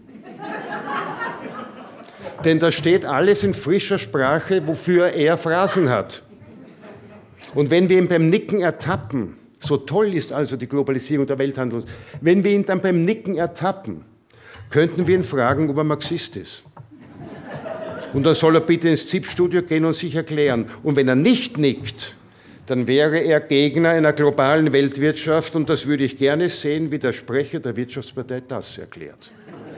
Denn da steht alles in frischer Sprache, wofür er Phrasen hat. Und wenn wir ihn beim Nicken ertappen, so toll ist also die Globalisierung der Welthandel, wenn wir ihn dann beim Nicken ertappen, könnten wir ihn fragen, ob er Marxist ist. Und dann soll er bitte ins Z I P-Studio gehen und sich erklären. Und wenn er nicht nickt, dann wäre er Gegner einer globalen Weltwirtschaft und das würde ich gerne sehen, wie der Sprecher der Wirtschaftspartei das erklärt.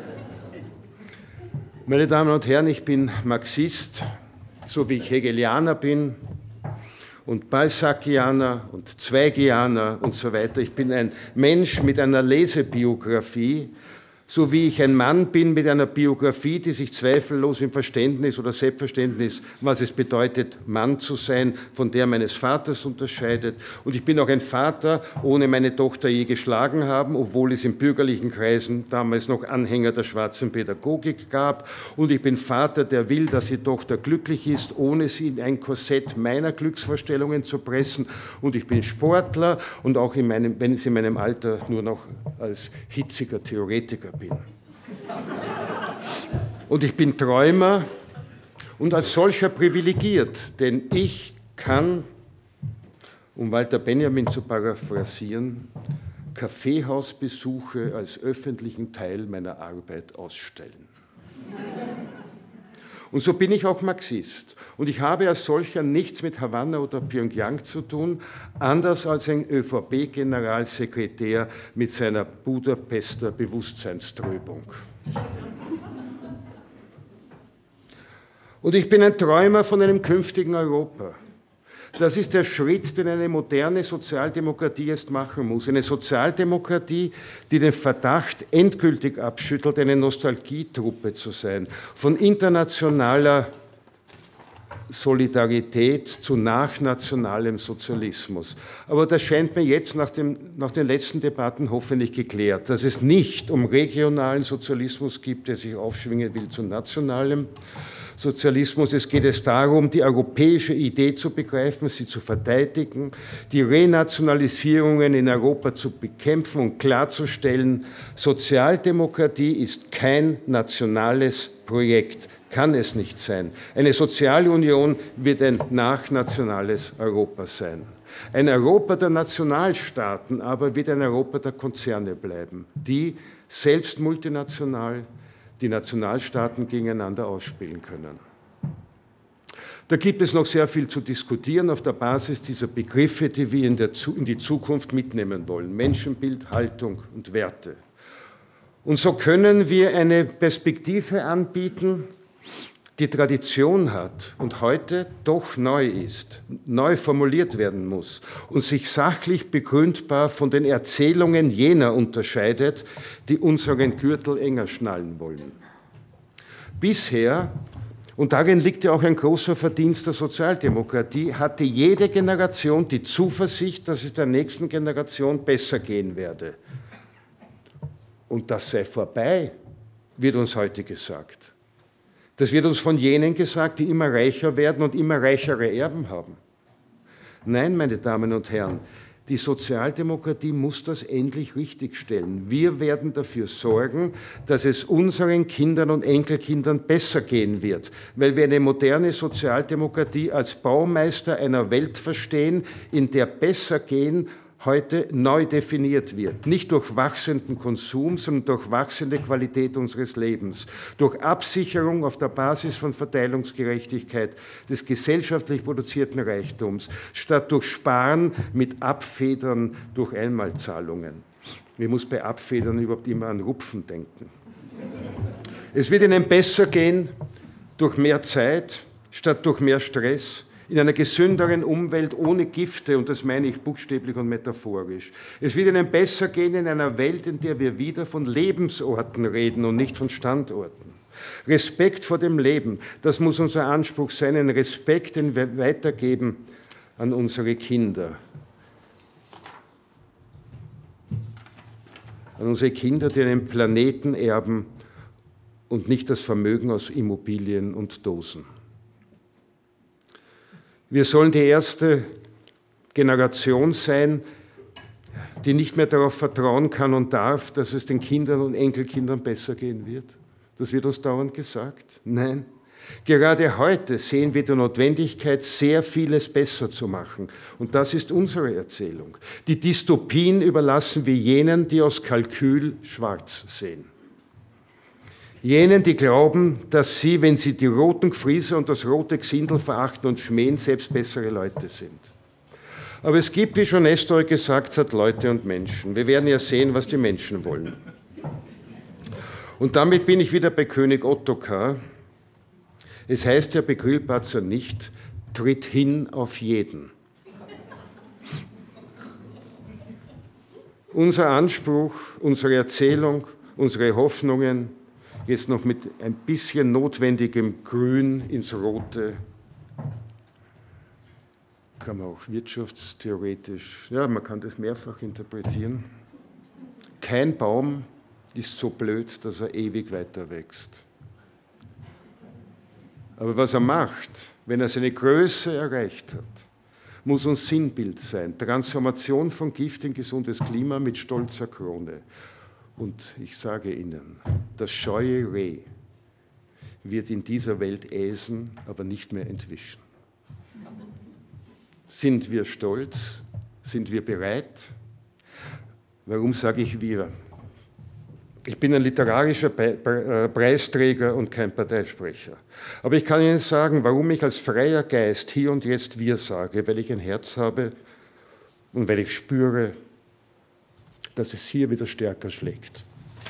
Meine Damen und Herren, ich bin Marxist, so wie ich Hegelianer bin und Balzacianer und Zweigianer und so weiter. Ich bin ein Mensch mit einer Lesebiografie, so wie ich ein Mann bin mit einer Biografie, die sich zweifellos im Verständnis oder Selbstverständnis, was es bedeutet, Mann zu sein, von der meines Vaters unterscheidet. Und ich bin auch ein Vater, ohne meine Tochter je geschlagen haben, obwohl es in bürgerlichen Kreisen damals noch Anhänger der schwarzen Pädagogik gab. Und ich bin Vater, der will, dass die Tochter glücklich ist, ohne sie in ein Korsett meiner Glücksvorstellungen zu pressen. Und ich bin Sportler und auch in meinem, wenn es in meinem Alter nur noch als hitziger Theoretiker bin. Und ich bin Träumer und als solcher privilegiert, denn ich kann, um Walter Benjamin zu paraphrasieren, Kaffeehausbesuche als öffentlichen Teil meiner Arbeit ausstellen. Und so bin ich auch Marxist. Und ich habe als solcher nichts mit Havanna oder Pyongyang zu tun, anders als ein ÖVP-Generalsekretär mit seiner Budapester Bewusstseinströbung. Und ich bin ein Träumer von einem künftigen Europa. Das ist der Schritt, den eine moderne Sozialdemokratie jetzt machen muss. Eine Sozialdemokratie, die den Verdacht endgültig abschüttelt, eine Nostalgietruppe zu sein, von internationaler Solidarität zu nachnationalem Sozialismus. Aber das scheint mir jetzt nach, dem, nach den letzten Debatten hoffentlich geklärt, dass es nicht um regionalen Sozialismus geht, der sich aufschwingen will zu nationalem Sozialismus. Es geht es darum, die europäische Idee zu begreifen, sie zu verteidigen, die Renationalisierungen in Europa zu bekämpfen und klarzustellen, Sozialdemokratie ist kein nationales Projekt, kann es nicht sein. Eine Sozialunion wird ein nachnationales Europa sein. Ein Europa der Nationalstaaten aber wird ein Europa der Konzerne bleiben, die selbst multinational die Nationalstaaten gegeneinander ausspielen können. Da gibt es noch sehr viel zu diskutieren auf der Basis dieser Begriffe, die wir in, der, in die Zukunft mitnehmen wollen. Menschenbild, Haltung und Werte. Und so können wir eine Perspektive anbieten, die Tradition hat und heute doch neu ist, neu formuliert werden muss und sich sachlich begründbar von den Erzählungen jener unterscheidet, die unseren Gürtel enger schnallen wollen. Bisher, und darin liegt ja auch ein großer Verdienst der Sozialdemokratie, hatte jede Generation die Zuversicht, dass es der nächsten Generation besser gehen werde. Und das sei vorbei, wird uns heute gesagt. Das wird uns von jenen gesagt, die immer reicher werden und immer reichere Erben haben. Nein, meine Damen und Herren, die Sozialdemokratie muss das endlich richtigstellen. Wir werden dafür sorgen, dass es unseren Kindern und Enkelkindern besser gehen wird, weil wir eine moderne Sozialdemokratie als Baumeister einer Welt verstehen, in der besser gehen heute neu definiert wird. Nicht durch wachsenden Konsum, sondern durch wachsende Qualität unseres Lebens. Durch Absicherung auf der Basis von Verteilungsgerechtigkeit des gesellschaftlich produzierten Reichtums, statt durch Sparen mit Abfedern durch Einmalzahlungen. Ich muss bei Abfedern überhaupt immer an Rupfen denken. Es wird Ihnen besser gehen durch mehr Zeit, statt durch mehr Stress, in einer gesünderen Umwelt ohne Gifte, und das meine ich buchstäblich und metaphorisch. Es wird Ihnen besser gehen in einer Welt, in der wir wieder von Lebensorten reden und nicht von Standorten. Respekt vor dem Leben, das muss unser Anspruch sein, ein Respekt, den wir weitergeben an unsere Kinder. An unsere Kinder, die einen Planeten erben und nicht das Vermögen aus Immobilien und Dosen. Wir sollen die erste Generation sein, die nicht mehr darauf vertrauen kann und darf, dass es den Kindern und Enkelkindern besser gehen wird. Das wird uns dauernd gesagt. Nein, gerade heute sehen wir die Notwendigkeit, sehr vieles besser zu machen. Und das ist unsere Erzählung. Die Dystopien überlassen wir jenen, die aus Kalkül schwarz sehen. Jenen, die glauben, dass sie, wenn sie die roten Gfrieser und das rote Gsindel verachten und schmähen, selbst bessere Leute sind. Aber es gibt, wie schon Nestor gesagt hat, Leute und Menschen. Wir werden ja sehen, was die Menschen wollen. Und damit bin ich wieder bei König Ottokar. Es heißt ja bei Grillparzer nicht, tritt hin auf jeden. Unser Anspruch, unsere Erzählung, unsere Hoffnungen, jetzt noch mit ein bisschen notwendigem Grün ins Rote, kann man auch wirtschaftstheoretisch, ja, man kann das mehrfach interpretieren. Kein Baum ist so blöd, dass er ewig weiter wächst. Aber was er macht, wenn er seine Größe erreicht hat, muss uns Sinnbild sein. Transformation von Gift in gesundes Klima mit stolzer Krone. Und ich sage Ihnen, das scheue Reh wird in dieser Welt äsen, aber nicht mehr entwischen. Sind wir stolz? Sind wir bereit? Warum sage ich wir? Ich bin ein literarischer Preisträger und kein Parteisprecher. Aber ich kann Ihnen sagen, warum ich als freier Geist hier und jetzt wir sage, weil ich ein Herz habe und weil ich spüre, dass es hier wieder stärker schlägt.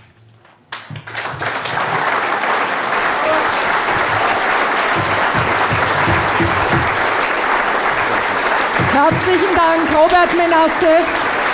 Herzlichen Dank, Robert Menasse.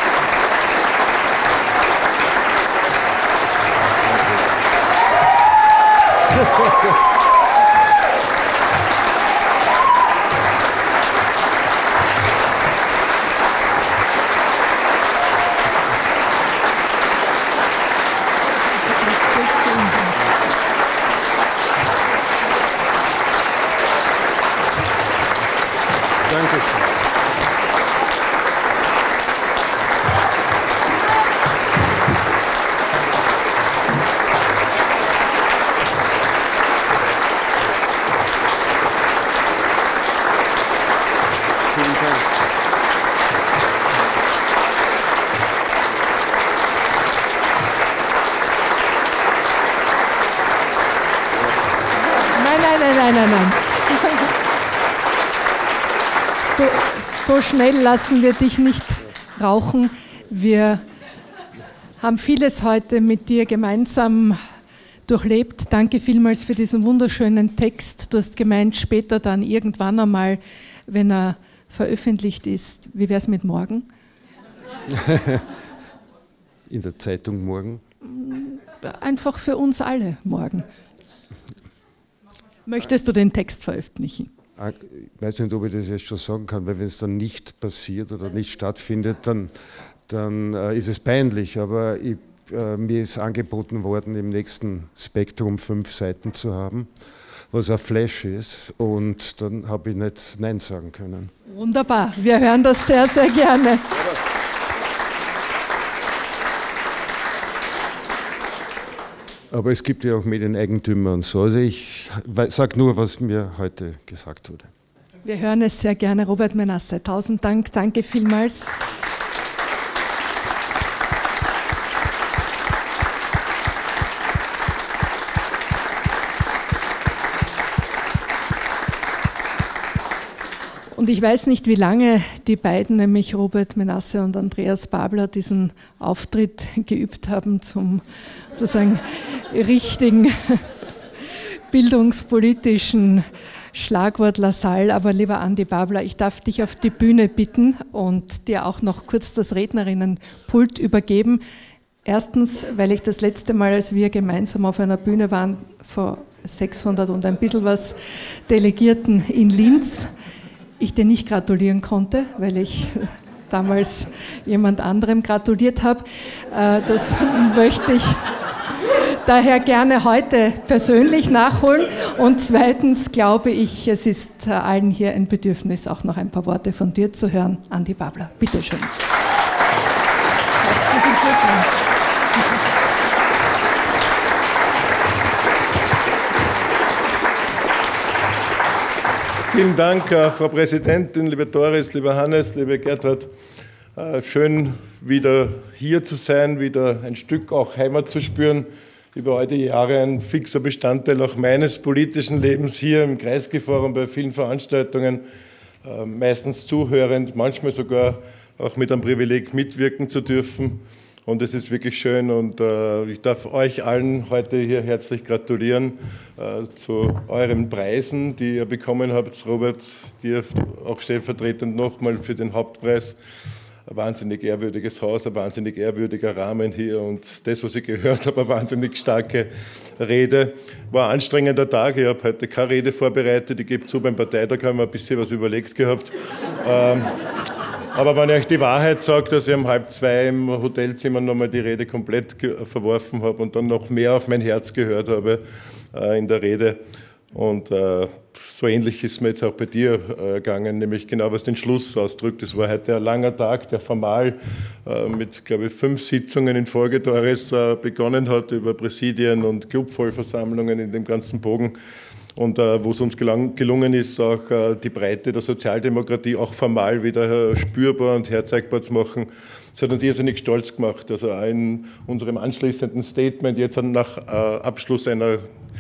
So schnell lassen wir dich nicht rauchen. Wir haben vieles heute mit dir gemeinsam durchlebt. Danke vielmals für diesen wunderschönen Text. Du hast gemeint, später dann irgendwann einmal, wenn er veröffentlicht ist. Wie wäre es mit morgen? In der Zeitung morgen? Einfach für uns alle morgen. Möchtest du den Text veröffentlichen? Ich weiß nicht, ob ich das jetzt schon sagen kann, weil wenn es dann nicht passiert oder nicht stattfindet, dann, dann äh, ist es peinlich. Aber ich, äh, mir ist angeboten worden, im nächsten Spektrum fünf Seiten zu haben, was ein Flash ist. Und dann habe ich nicht Nein sagen können. Wunderbar, wir hören das sehr, sehr gerne. Aber es gibt ja auch Medieneigentümer und so. Also ich sage nur, was mir heute gesagt wurde. Wir hören es sehr gerne, Robert Menasse. Tausend Dank, danke vielmals. Und ich weiß nicht, wie lange die beiden, nämlich Robert Menasse und Andreas Babler, diesen Auftritt geübt haben zum sozusagen richtigen bildungspolitischen Schlagwort Lassalle. Aber lieber Andi Babler, ich darf dich auf die Bühne bitten und dir auch noch kurz das Rednerinnenpult übergeben. Erstens, weil ich das letzte Mal, als wir gemeinsam auf einer Bühne waren, vor sechshundert und ein bisschen was Delegierten in Linz, ich dir nicht gratulieren konnte, weil ich damals jemand anderem gratuliert habe. Das möchte ich daher gerne heute persönlich nachholen. Und zweitens glaube ich, es ist allen hier ein Bedürfnis, auch noch ein paar Worte von dir zu hören. Andi Babler, bitteschön. Herzlichen Glückwunsch. Vielen Dank, Frau Präsidentin, liebe Doris, lieber Hannes, liebe Gertrud. Schön, wieder hier zu sein, wieder ein Stück auch Heimat zu spüren. Über all die Jahre ein fixer Bestandteil auch meines politischen Lebens hier im Kreisky-Forum bei vielen Veranstaltungen, meistens zuhörend, manchmal sogar auch mit einem Privileg mitwirken zu dürfen. Und es ist wirklich schön und äh, ich darf euch allen heute hier herzlich gratulieren äh, zu euren Preisen, die ihr bekommen habt. Robert, dir auch stellvertretend nochmal für den Hauptpreis. Ein wahnsinnig ehrwürdiges Haus, ein wahnsinnig ehrwürdiger Rahmen hier und das, was ich gehört habe, eine wahnsinnig starke Rede. War ein anstrengender Tag, ich habe heute keine Rede vorbereitet, ich gebe zu, beim Parteitag haben wir ein bisschen was überlegt gehabt. Ähm, Aber wenn ich euch die Wahrheit sage, dass ich um halb zwei im Hotelzimmer nochmal die Rede komplett verworfen habe und dann noch mehr auf mein Herz gehört habe äh, in der Rede. Und äh, so ähnlich ist mir jetzt auch bei dir äh, gegangen, nämlich genau was den Schluss ausdrückt. Es war heute ein langer Tag, der formal äh, mit, glaube ich, fünf Sitzungen in Folge Doris äh, begonnen hat über Präsidien und Clubvollversammlungen in dem ganzen Bogen. Und äh, wo es uns gelang, gelungen ist, auch äh, die Breite der Sozialdemokratie auch formal wieder äh, spürbar und herzeigbar zu machen. Das hat uns irrsinnig stolz gemacht. Also auch in unserem anschließenden Statement, jetzt nach äh, Abschluss einer,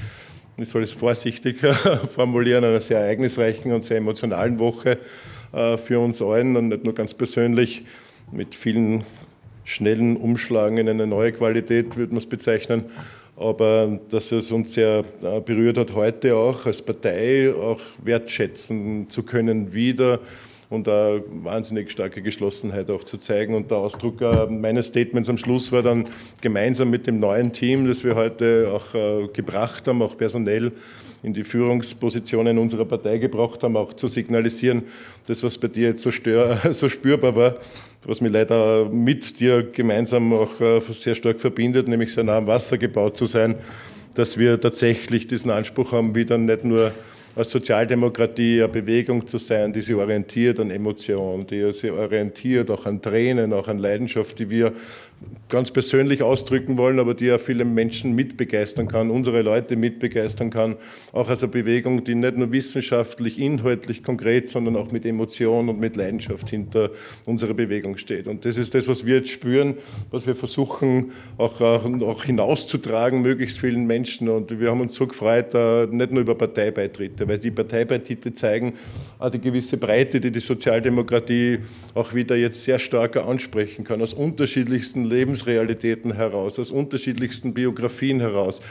ich soll es vorsichtig äh, formulieren, einer sehr ereignisreichen und sehr emotionalen Woche äh, für uns allen und nicht nur ganz persönlich, mit vielen schnellen Umschlagen in eine neue Qualität, würde man es bezeichnen. Aber dass es uns sehr berührt hat, heute auch als Partei auch wertschätzen zu können wieder und eine wahnsinnig starke Geschlossenheit auch zu zeigen. Und der Ausdruck meines Statements am Schluss war dann gemeinsam mit dem neuen Team, das wir heute auch gebracht haben, auch personell in die Führungspositionen unserer Partei gebracht haben, auch zu signalisieren, das, was bei dir jetzt so, stör, so spürbar war, was mich leider mit dir gemeinsam auch sehr stark verbindet, nämlich sehr nah am Wasser gebaut zu sein, dass wir tatsächlich diesen Anspruch haben, wieder nicht nur als Sozialdemokratie eine Bewegung zu sein, die sich orientiert an Emotionen, die sich orientiert auch an Tränen, auch an Leidenschaft, die wir ganz persönlich ausdrücken wollen, aber die ja viele Menschen mitbegeistern kann, unsere Leute mitbegeistern kann, auch als eine Bewegung, die nicht nur wissenschaftlich, inhaltlich, konkret, sondern auch mit Emotion und mit Leidenschaft hinter unserer Bewegung steht. Und das ist das, was wir jetzt spüren, was wir versuchen auch, auch hinauszutragen, möglichst vielen Menschen. Und wir haben uns so gefreut, nicht nur über Parteibeitritte, weil die Parteibeitritte zeigen auch die gewisse Breite, die die Sozialdemokratie auch wieder jetzt sehr stark ansprechen kann, aus unterschiedlichsten Lebensrealitäten heraus, aus unterschiedlichsten Biografien heraus.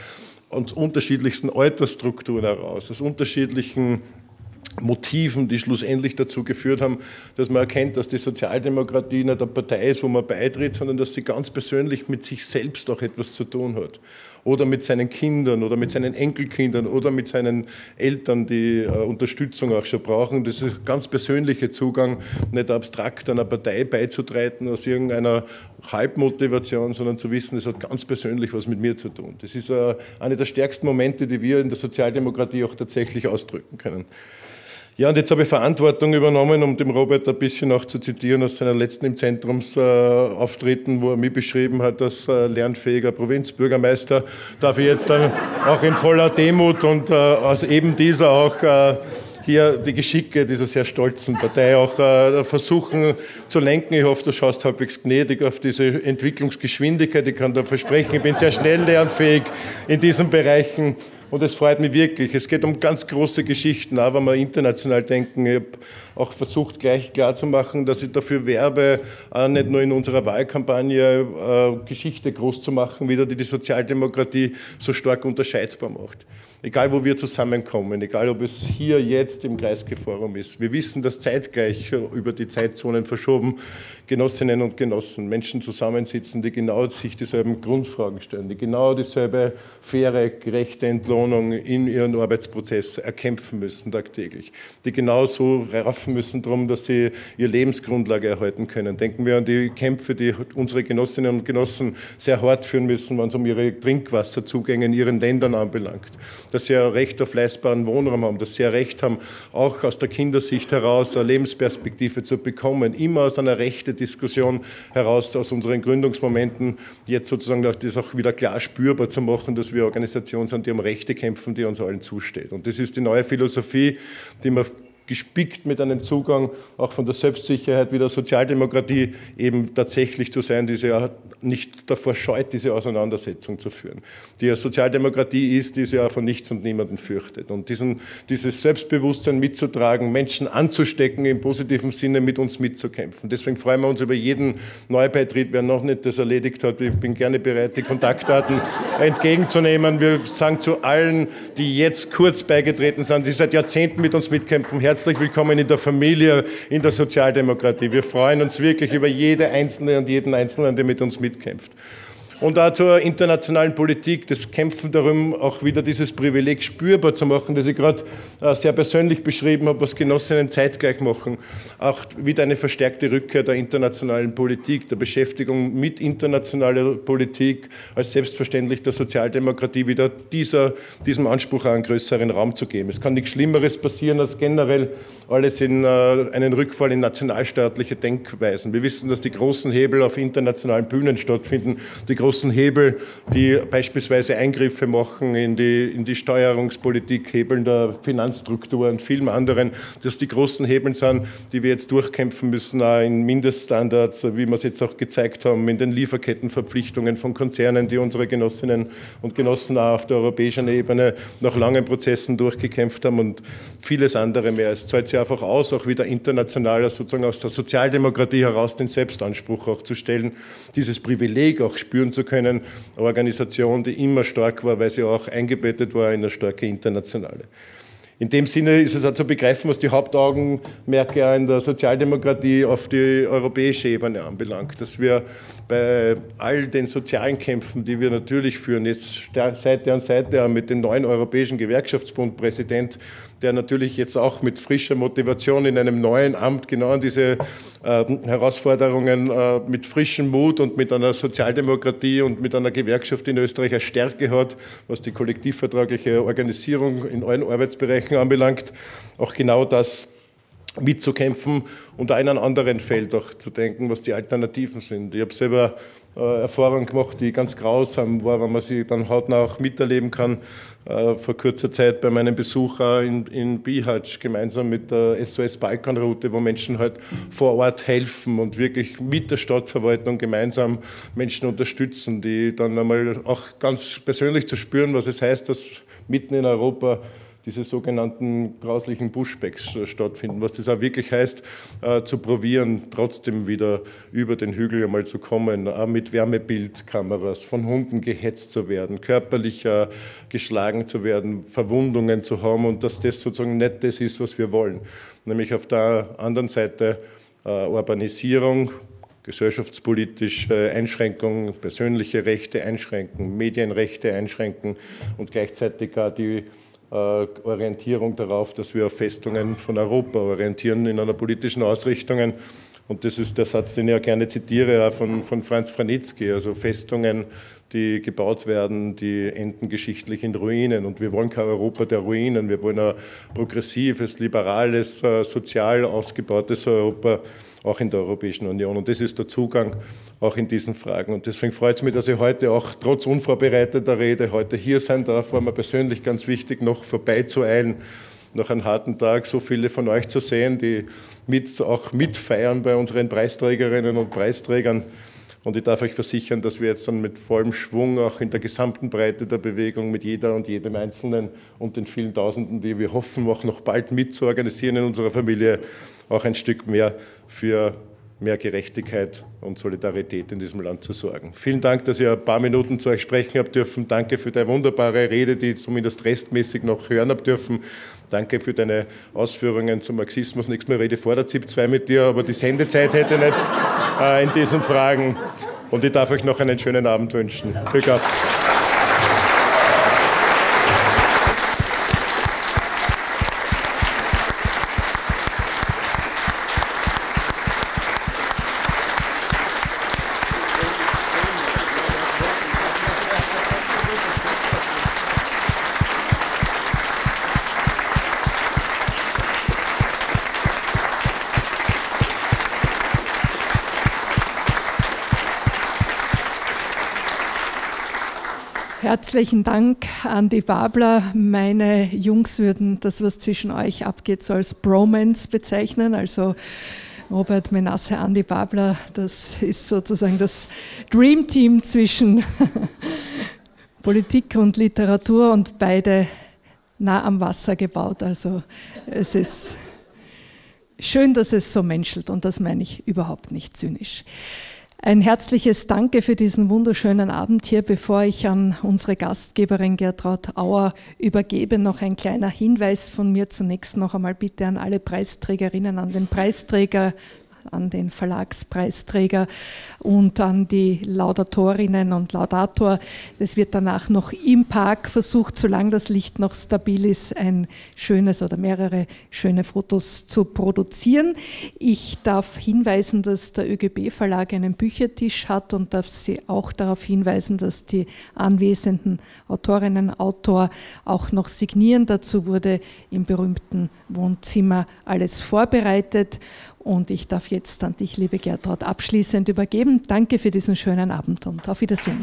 aus unterschiedlichsten Altersstrukturen heraus, aus unterschiedlichen Motiven, die schlussendlich dazu geführt haben, dass man erkennt, dass die Sozialdemokratie nicht eine Partei ist, wo man beitritt, sondern dass sie ganz persönlich mit sich selbst auch etwas zu tun hat. Oder mit seinen Kindern oder mit seinen Enkelkindern oder mit seinen Eltern, die äh, Unterstützung auch schon brauchen. Das ist ein ganz persönlicher Zugang, nicht abstrakt einer Partei beizutreten aus irgendeiner Halbmotivation, sondern zu wissen, es hat ganz persönlich was mit mir zu tun. Das ist äh, einer der stärksten Momente, die wir in der Sozialdemokratie auch tatsächlich ausdrücken können. Ja, und jetzt habe ich Verantwortung übernommen, um dem Robert ein bisschen auch zu zitieren aus seiner letzten im Zentrumsauftritten, wo er mich beschrieben hat als äh, lernfähiger Provinzbürgermeister. Darf ich jetzt dann auch in voller Demut und äh, aus eben dieser auch äh, hier die Geschicke dieser sehr stolzen Partei auch äh, versuchen zu lenken. Ich hoffe, du schaust halbwegs gnädig auf diese Entwicklungsgeschwindigkeit. Ich kann da versprechen, ich bin sehr schnell lernfähig in diesen Bereichen. Und es freut mich wirklich. Es geht um ganz große Geschichten, auch wenn wir international denken. Ich habe auch versucht, gleich klarzumachen, dass ich dafür werbe, auch nicht nur in unserer Wahlkampagne äh, Geschichte groß zu machen, wieder die die Sozialdemokratie so stark unterscheidbar macht. Egal, wo wir zusammenkommen, egal, ob es hier jetzt im Kreisky-Forum ist. Wir wissen, dass zeitgleich über die Zeitzonen verschoben Genossinnen und Genossen, Menschen zusammensitzen, die genau sich dieselben Grundfragen stellen, die genau dieselbe faire, gerechte Entlohnung in ihren Arbeitsprozess erkämpfen müssen tagtäglich, die genauso raffen müssen darum, dass sie ihre Lebensgrundlage erhalten können. Denken wir an die Kämpfe, die unsere Genossinnen und Genossen sehr hart führen müssen, wenn es um ihre Trinkwasserzugänge in ihren Ländern anbelangt. Dass sie ein Recht auf leistbaren Wohnraum haben, dass sie ein Recht haben, auch aus der Kindersicht heraus eine Lebensperspektive zu bekommen, immer aus einer Rechte-Diskussion heraus, aus unseren Gründungsmomenten, jetzt sozusagen das auch wieder klar spürbar zu machen, dass wir Organisationen sind, die um Rechte kämpfen, die uns allen zusteht. Und das ist die neue Philosophie, die wir gespickt mit einem Zugang auch von der Selbstsicherheit wie der Sozialdemokratie eben tatsächlich zu sein, die sich ja nicht davor scheut, diese Auseinandersetzung zu führen. Die ja Sozialdemokratie ist, die sich ja von nichts und niemanden fürchtet. Und diesen, dieses Selbstbewusstsein mitzutragen, Menschen anzustecken, im positiven Sinne mit uns mitzukämpfen. Deswegen freuen wir uns über jeden Neubeitritt, wer noch nicht das erledigt hat. Ich bin gerne bereit, die Kontaktdaten entgegenzunehmen. Wir sagen zu allen, die jetzt kurz beigetreten sind, die seit Jahrzehnten mit uns mitkämpfen, herzlich Herzlich willkommen in der Familie, in der Sozialdemokratie. Wir freuen uns wirklich über jede Einzelne und jeden Einzelnen, der mit uns mitkämpft. Und auch zur internationalen Politik, das Kämpfen darum, auch wieder dieses Privileg spürbar zu machen, das ich gerade sehr persönlich beschrieben habe, was Genossinnen zeitgleich machen. Auch wieder eine verstärkte Rückkehr der internationalen Politik, der Beschäftigung mit internationaler Politik, als selbstverständlich der Sozialdemokratie wieder dieser, diesem Anspruch einen größeren Raum zu geben. Es kann nichts Schlimmeres passieren, als generell alles in einen Rückfall in nationalstaatliche Denkweisen. Wir wissen, dass die großen Hebel auf internationalen Bühnen stattfinden, die großen Hebel, die beispielsweise Eingriffe machen in die, in die Steuerungspolitik, Hebeln der Finanzstruktur und vielen anderen, dass die großen Hebel sind, die wir jetzt durchkämpfen müssen, auch in Mindeststandards, wie wir es jetzt auch gezeigt haben, in den Lieferkettenverpflichtungen von Konzernen, die unsere Genossinnen und Genossen auch auf der europäischen Ebene nach langen Prozessen durchgekämpft haben und vieles andere mehr. Es zahlt sich einfach aus, auch wieder international, sozusagen aus der Sozialdemokratie heraus den Selbstanspruch auch zu stellen, dieses Privileg auch spüren zu können, eine Organisation, die immer stark war, weil sie auch eingebettet war in eine starke internationale. In dem Sinne ist es auch zu begreifen, was die Hauptaugenmerke in der Sozialdemokratie auf die europäische Ebene anbelangt, dass wir bei all den sozialen Kämpfen, die wir natürlich führen, jetzt Seite an Seite mit dem neuen Europäischen Gewerkschaftsbund-Präsident, der natürlich jetzt auch mit frischer Motivation in einem neuen Amt genau an diese äh, Herausforderungen äh, mit frischem Mut und mit einer Sozialdemokratie und mit einer Gewerkschaft in Österreich eine Stärke hat, was die kollektivvertragliche Organisierung in allen Arbeitsbereichen anbelangt, auch genau das mitzukämpfen und auch in einem anderen Feld auch zu denken, was die Alternativen sind. Ich habe selber äh, Erfahrungen gemacht, die ganz grausam war, wenn man sie dann hautnah auch miterleben kann. Äh, vor kurzer Zeit bei meinem Besuch in, in Bihać gemeinsam mit der S O S Balkanroute, wo Menschen halt vor Ort helfen und wirklich mit der Stadtverwaltung gemeinsam Menschen unterstützen, die dann einmal auch ganz persönlich zu spüren, was es heißt, dass mitten in Europa diese sogenannten grauslichen Pushbacks stattfinden, was das auch wirklich heißt, äh, zu probieren, trotzdem wieder über den Hügel einmal zu kommen, auch mit Wärmebildkameras, von Hunden gehetzt zu werden, körperlich äh, geschlagen zu werden, Verwundungen zu haben und dass das sozusagen nicht das ist, was wir wollen. Nämlich auf der anderen Seite äh, Urbanisierung, gesellschaftspolitische Einschränkungen, persönliche Rechte einschränken, Medienrechte einschränken und gleichzeitig auch die äh, Orientierung darauf, dass wir auf Festungen von Europa orientieren in einer politischen Ausrichtung. Und das ist der Satz, den ich auch gerne zitiere, auch von, von Franz Franitzky, also Festungen, die gebaut werden, die enden geschichtlich in Ruinen. Und wir wollen kein Europa der Ruinen, wir wollen ein progressives, liberales, sozial ausgebautes Europa, auch in der Europäischen Union. Und das ist der Zugang auch in diesen Fragen. Und deswegen freut es mich, dass ich heute auch trotz unvorbereiteter Rede heute hier sein darf. War mir persönlich ganz wichtig, noch vorbeizueilen, nach einem harten Tag so viele von euch zu sehen, die mit, auch mitfeiern bei unseren Preisträgerinnen und Preisträgern. Und ich darf euch versichern, dass wir jetzt dann mit vollem Schwung auch in der gesamten Breite der Bewegung mit jeder und jedem Einzelnen und den vielen Tausenden, die wir hoffen, auch noch bald mitzuorganisieren in unserer Familie, auch ein Stück mehr für mehr Gerechtigkeit und Solidarität in diesem Land zu sorgen. Vielen Dank, dass ich ein paar Minuten zu euch sprechen habe dürfen. Danke für deine wunderbare Rede, die ich zumindest restmäßig noch hören habe dürfen. Danke für deine Ausführungen zum Marxismus. Nächstes Mal rede ich vor der ZIP zwei mit dir, aber die Sendezeit hätte ich nicht äh, in diesen Fragen. Und ich darf euch noch einen schönen Abend wünschen. Glück auf. Herzlichen Dank, Andi Babler. Meine Jungs würden das, was zwischen euch abgeht, so als Bromance bezeichnen. Also Robert Menasse, Andi Babler, das ist sozusagen das Dream Team zwischen Politik und Literatur und beide nah am Wasser gebaut. Also es ist schön, dass es so menschelt und das meine ich überhaupt nicht zynisch. Ein herzliches Danke für diesen wunderschönen Abend hier. Bevor ich an unsere Gastgeberin Gertraud Auer übergebe, noch ein kleiner Hinweis von mir. Zunächst noch einmal bitte an alle Preisträgerinnen, an den Preisträger, an den Verlagspreisträger und an die Laudatorinnen und Laudator. Es wird danach noch im Park versucht, solange das Licht noch stabil ist, ein schönes oder mehrere schöne Fotos zu produzieren. Ich darf hinweisen, dass der ÖGB-Verlag einen Büchertisch hat und darf Sie auch darauf hinweisen, dass die anwesenden Autorinnen, Autor auch noch signieren. Dazu wurde im berühmten Wohnzimmer alles vorbereitet. Und ich darf jetzt an dich, liebe Gertraud, abschließend übergeben. Danke für diesen schönen Abend und auf Wiedersehen.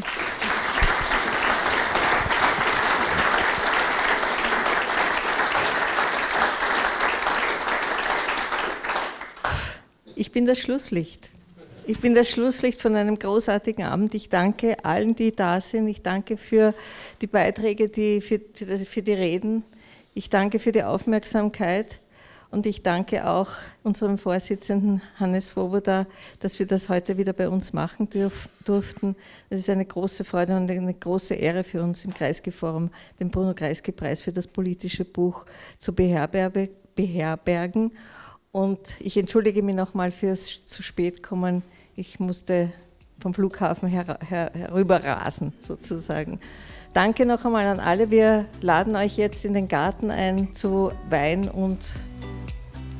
Ich bin das Schlusslicht. Ich bin das Schlusslicht von einem großartigen Abend. Ich danke allen, die da sind. Ich danke für die Beiträge, die, für, für die Reden. Ich danke für die Aufmerksamkeit. Und ich danke auch unserem Vorsitzenden Hannes Swoboda, dass wir das heute wieder bei uns machen dürf, durften. Das ist eine große Freude und eine große Ehre für uns im Kreisky-Forum, den Bruno-Kreisky-Preis für das politische Buch zu beherberge, beherbergen. Und ich entschuldige mich nochmal fürs zu spät kommen. Ich musste vom Flughafen her, her, herüber rasen, sozusagen. Danke noch einmal an alle. Wir laden euch jetzt in den Garten ein zu Wein und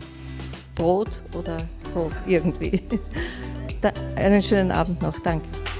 Brot oder so irgendwie. Da, einen schönen Abend noch. Danke.